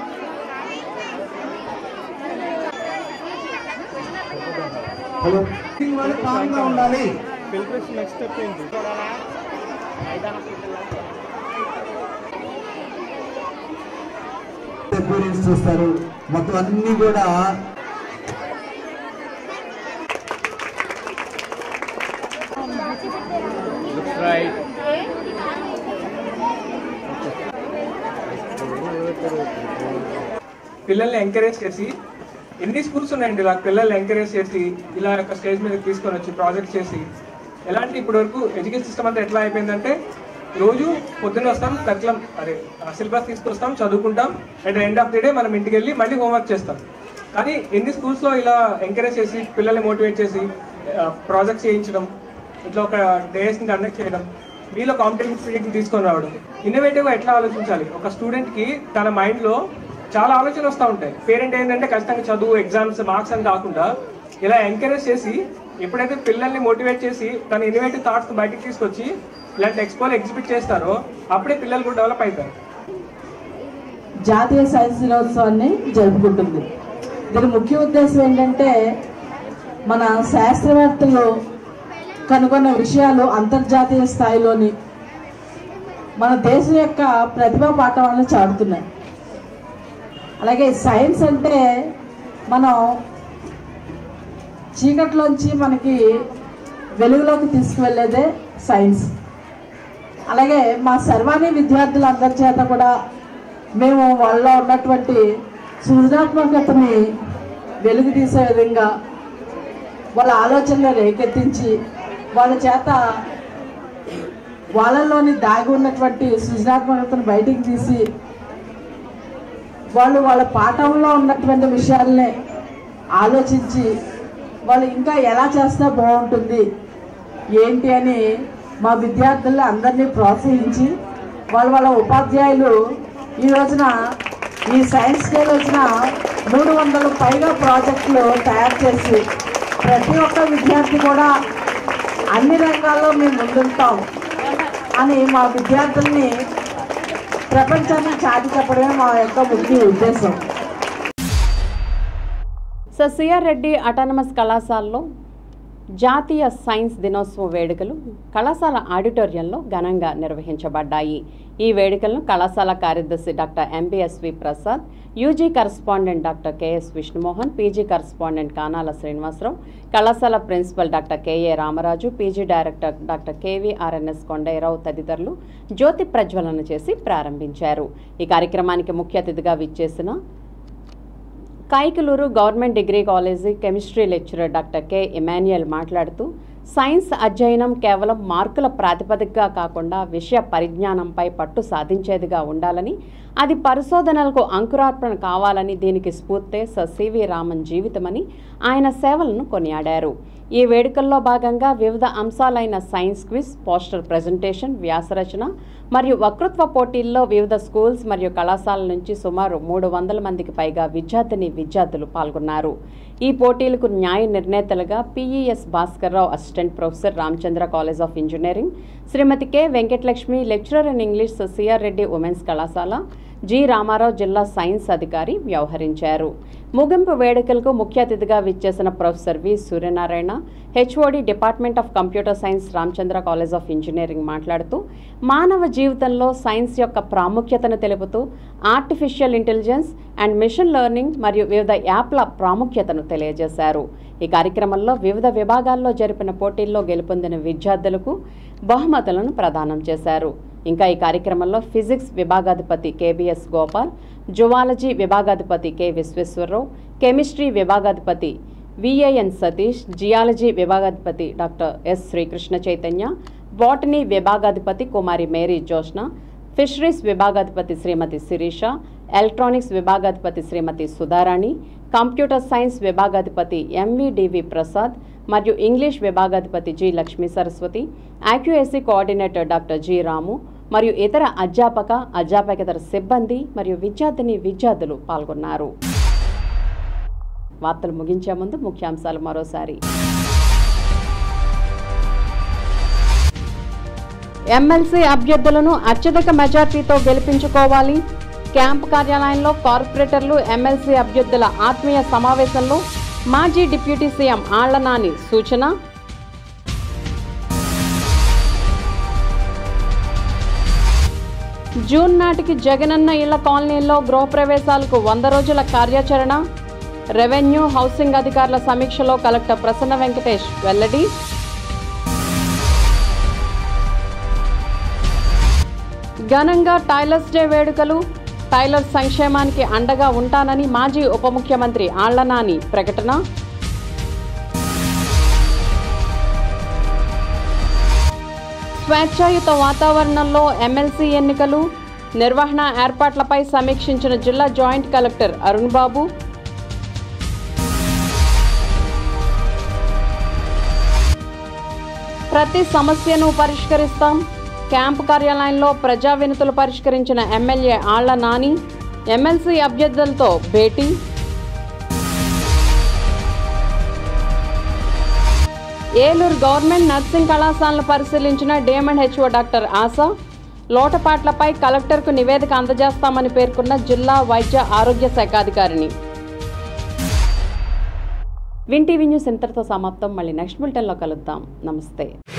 hello వాళ్ళు calm గా ఉండాలి. Filtration next step ఏంటి? Experience చూస్తారు. మొత్తం అన్ని కూడా పిల్లల్ని encourage చేసి, ఎన్ని స్కూల్స్ ఉన్నాయండి ఇలా పిల్లల్ని ఎంకరేజ్ చేసి ఇలా ఒక స్టేజ్ మీద తీసుకొని వచ్చి ప్రాజెక్ట్ చేసి, ఎలాంటి ఇప్పటి వరకు ఎడ్యుకేషన్ సిస్టమ్ అంతా ఎట్లా అయిపోయిందంటే రోజు పొద్దున్న వస్తాం, కరికులం సిలబస్ తీసుకొస్తాం, చదువుకుంటాం, at the end of the day మనం ఇంటికి వెళ్ళి మళ్ళీ హోంవర్క్ చేస్తాం. కానీ ఎన్ని స్కూల్స్లో ఇలా ఎంకరేజ్ చేసి పిల్లల్ని మోటివేట్ చేసి ప్రాజెక్ట్స్ చేయించడం, ఇట్లా ఒక డేస్ని కండక్ట్ చేయడం, మీలో కాంపిటేటివ్ స్పిరిట్ని తీసుకొని రావడం, ఇన్నోవేటివ్గా ఎట్లా ఆలోచించాలి. ఒక స్టూడెంట్కి తన మైండ్లో చాలా ఆలోచనలు వస్తూ ఉంటాయి. పేరెంట్ ఏంటంటే ఖచ్చితంగా చదువు, ఎగ్జామ్స్, మార్క్స్ అని కాకుండా ఇలా ఎంకరేజ్ చేసి ఎప్పుడైతే పిల్లల్ని మోటివేట్ చేసి తన ఇన్నోవేటివ్ థాట్స్ బయటికి తీసుకొచ్చి ఇలాంటి ఎక్స్పోలు ఎగ్జిబిట్ చేస్తారో అప్పుడే పిల్లలు కూడా డెవలప్ అవుతారు. జాతీయ సైన్స్ దినోత్సవాన్ని జరుపుకుంటుంది. దీని ముఖ్య ఉద్దేశం ఏంటంటే మన శాస్త్రవేత్తలు కనుగొన్న విషయాలు అంతర్జాతీయ స్థాయిలోని మన దేశం యొక్క ప్రతిభా పాఠవాలను చాటుతున్నాయి. అలాగే సైన్స్ అంటే మనం చీకట్లోంచి మనకి వెలుగులోకి తీసుకువెళ్ళేదే సైన్స్. అలాగే మా సర్వాణి విద్యార్థులందరి చేత కూడా మేము వాళ్ళలో ఉన్నటువంటి సృజనాత్మకతని వెలుగు తీసే విధంగా వాళ్ళ ఆలోచనలు రేకెత్తించి వాళ్ళ చేత వాళ్ళలోని దాగి ఉన్నటువంటి సృజనాత్మకతను బయటికి తీసి వాళ్ళు వాళ్ళ పాఠంలో ఉన్నటువంటి విషయాలనే ఆలోచించి వాళ్ళు ఇంకా ఎలా చేస్తే బాగుంటుంది ఏంటి అని మా విద్యార్థులను అందరినీ ప్రోత్సహించి వాళ్ళ ఉపాధ్యాయులు ఈ రోజున ఈ సైన్స్ డే రోజున 300 పైగా ప్రాజెక్టులు తయారు చేసి ప్రతి ఒక్క విద్యార్థి కూడా అన్ని రంగాల్లో మేము ముందుంటాం అని మా విద్యార్థుల్ని ప్రపంచాన్ని చాటి చెప్పడమే మా యొక్క ముఖ్య ఉద్దేశం. సిఆర్ రెడ్డి అటానమస్ కళాశాలలో జాతీయ సైన్స్ దినోత్సవ వేడుకలు కళాశాల ఆడిటోరియంలో ఘనంగా నిర్వహించబడ్డాయి. ఈ వేడుకలను కళాశాల కార్యదర్శి doctor MBSV Prasad, UG correspondent doctor KS Vishnumohan, PG correspondent Kanala Srinivasarao, కళాశాల principal doctor KA Ramaraju, PG director doctor KVRNS Kondayyarao తదితరులు జ్యోతి ప్రజ్వలన చేసి ప్రారంభించారు. ఈ కార్యక్రమానికి ముఖ్య అతిథిగా విచ్చేసిన Kaikaluru government degree college chemistry lecturer doctor K Emmanuel మాట్లాడుతూ సైన్స్ అధ్యయనం కేవలం మార్కుల ప్రాతిపదికగా కాకుండా విషయ పరిజ్ఞానంపై పట్టు సాధించేదిగా ఉండాలని, అది పరిశోధనలకు అంకురార్పణ కావాలని, దీనికి స్ఫూర్తే సర్ సివి రామన్ జీవితమని ఆయన సేవలను కొనియాడారు. ఈ వేడుకల్లో భాగంగా వివిధ అంశాలైన సైన్స్ క్విజ్, పోస్టర్ ప్రెజెంటేషన్, వ్యాసరచన మరియు వక్తృత్వ పోటీల్లో వివిధ స్కూల్స్ మరియు కళాశాలల నుంచి సుమారు 300 మందికి పైగా విద్యార్థులు పాల్గొన్నారు. ఈ పోటీలకు న్యాయ నిర్ణేతలుగా PES Bhaskarrao assistant professor, Ramachandra college of engineering, Srimati K Venkatalakshmi lecturer in English, CR Reddy women's కళాశాల, జి రామారావు జిల్లా సైన్స్ అధికారి వ్యవహరించారు. ముగింపు వేడుకలకు ముఖ్య అతిథిగా విచ్చేసిన professor V Suryanarayana, HOD department of computer science, Ramachandra college of engineering మాట్లాడుతూ మానవ జీవితంలో సైన్స్ యొక్క ప్రాముఖ్యతను తెలుపుతూ artificial intelligence and machine learning మరియు వివిధ యాప్ల ప్రాముఖ్యతను తెలియజేశారు. ఈ కార్యక్రమంలో వివిధ విభాగాల్లో జరిపిన పోటీల్లో గెలుపొందిన విద్యార్థులకు బహుమతులను ప్రదానం చేశారు. ఇంకా ఈ కార్యక్రమంలో ఫిజిక్స్ విభాగాధిపతి కేబిఎస్ గోపాల్, జువాలజీ విభాగాధిపతి కె విశ్వేశ్వరరావు, కెమిస్ట్రీ విభాగాధిపతి విఏఎన్ సతీష్, జియాలజీ విభాగాధిపతి doctor S Srikrishna Chaitanya, botany విభాగాధిపతి కుమారి మేరీ జోష్న, ఫిషరీస్ విభాగాధిపతి శ్రీమతి శిరీష, ఎలక్ట్రానిక్స్ విభాగాధిపతి శ్రీమతి సుధారాణి, కంప్యూటర్ సైన్స్ విభాగాధిపతి ఎంవిడివి ప్రసాద్ మరియు ఇంగ్లీష్ విభాగాధిపతి G Lakshmi Saraswati, IQAC coordinator doctor G Ramu మరియు ఇతర అధ్యాపకేతర సిబ్బంది మరియు విద్యార్థులు పాల్గొన్నారు. వార్తలు ముగించే ముందు ముఖ్యాంశాలు మరోసారి. ఎమ్మెల్సీ అభ్యర్థులను అత్యధిక మెజార్టీతో గెలిపించుకోవాలి. క్యాంప్ కార్యాలయంలో కార్పొరేటర్లు, ఎమ్మెల్సీ అభ్యర్థుల ఆత్మీయ సమావేశంలో మాజీ డిప్యూటీ సీఎం ఆళ్ల నాని సూచన. జూన్ నాటికి జగనన్న ఇళ్ల కాలనీల్లో గృహప్రవేశాలకు 100 రోజుల కార్యాచరణ. రెవెన్యూ, హౌసింగ్ అధికారుల సమీక్షలో కలెక్టర్ ప్రసన్న వెంకటేష్ వెల్లడి. ఘనంగా టైలర్స్ డే వేడుకలు. టైలర్ సంక్షేమానికి అండగా ఉంటానని మాజీ ఉప ముఖ్యమంత్రి ఆళ్ల నాని ప్రకటన. స్వేచ్ఛాయుత వాతావరణంలో ఎమ్మెల్సీ ఎన్నికలు. నిర్వహణ ఏర్పాట్లపై సమీక్షించిన జిల్లా జాయింట్ కలెక్టర్ అరుణ్ బాబు. ప్రతి సమస్యను పరిష్కరిస్తాం. క్యాంపు కార్యాలయంలో ప్రజా వినతులు పరిష్కరించిన ఎమ్మెల్యే ఆళ్ల నాని. ఎమ్మెల్సీ అభ్యర్థులతో భేటీ. ఏలూరు గవర్నమెంట్ నర్సింగ్ కళాశాలను పరిశీలించిన డైమండ్ హెచ్ఓ డాక్టర్ ఆశా. లోటుపాట్లపై కలెక్టర్కు నివేదిక అందజేస్తామని పేర్కొన్న జిల్లా వైద్య ఆరోగ్య శాఖ అధికారిని. విన్ టీవీ న్యూస్ ఇంతటితో సమాప్తం. మళ్ళీ నెక్స్ట్ బులెటిన్లో కలుద్దాం. నమస్తే.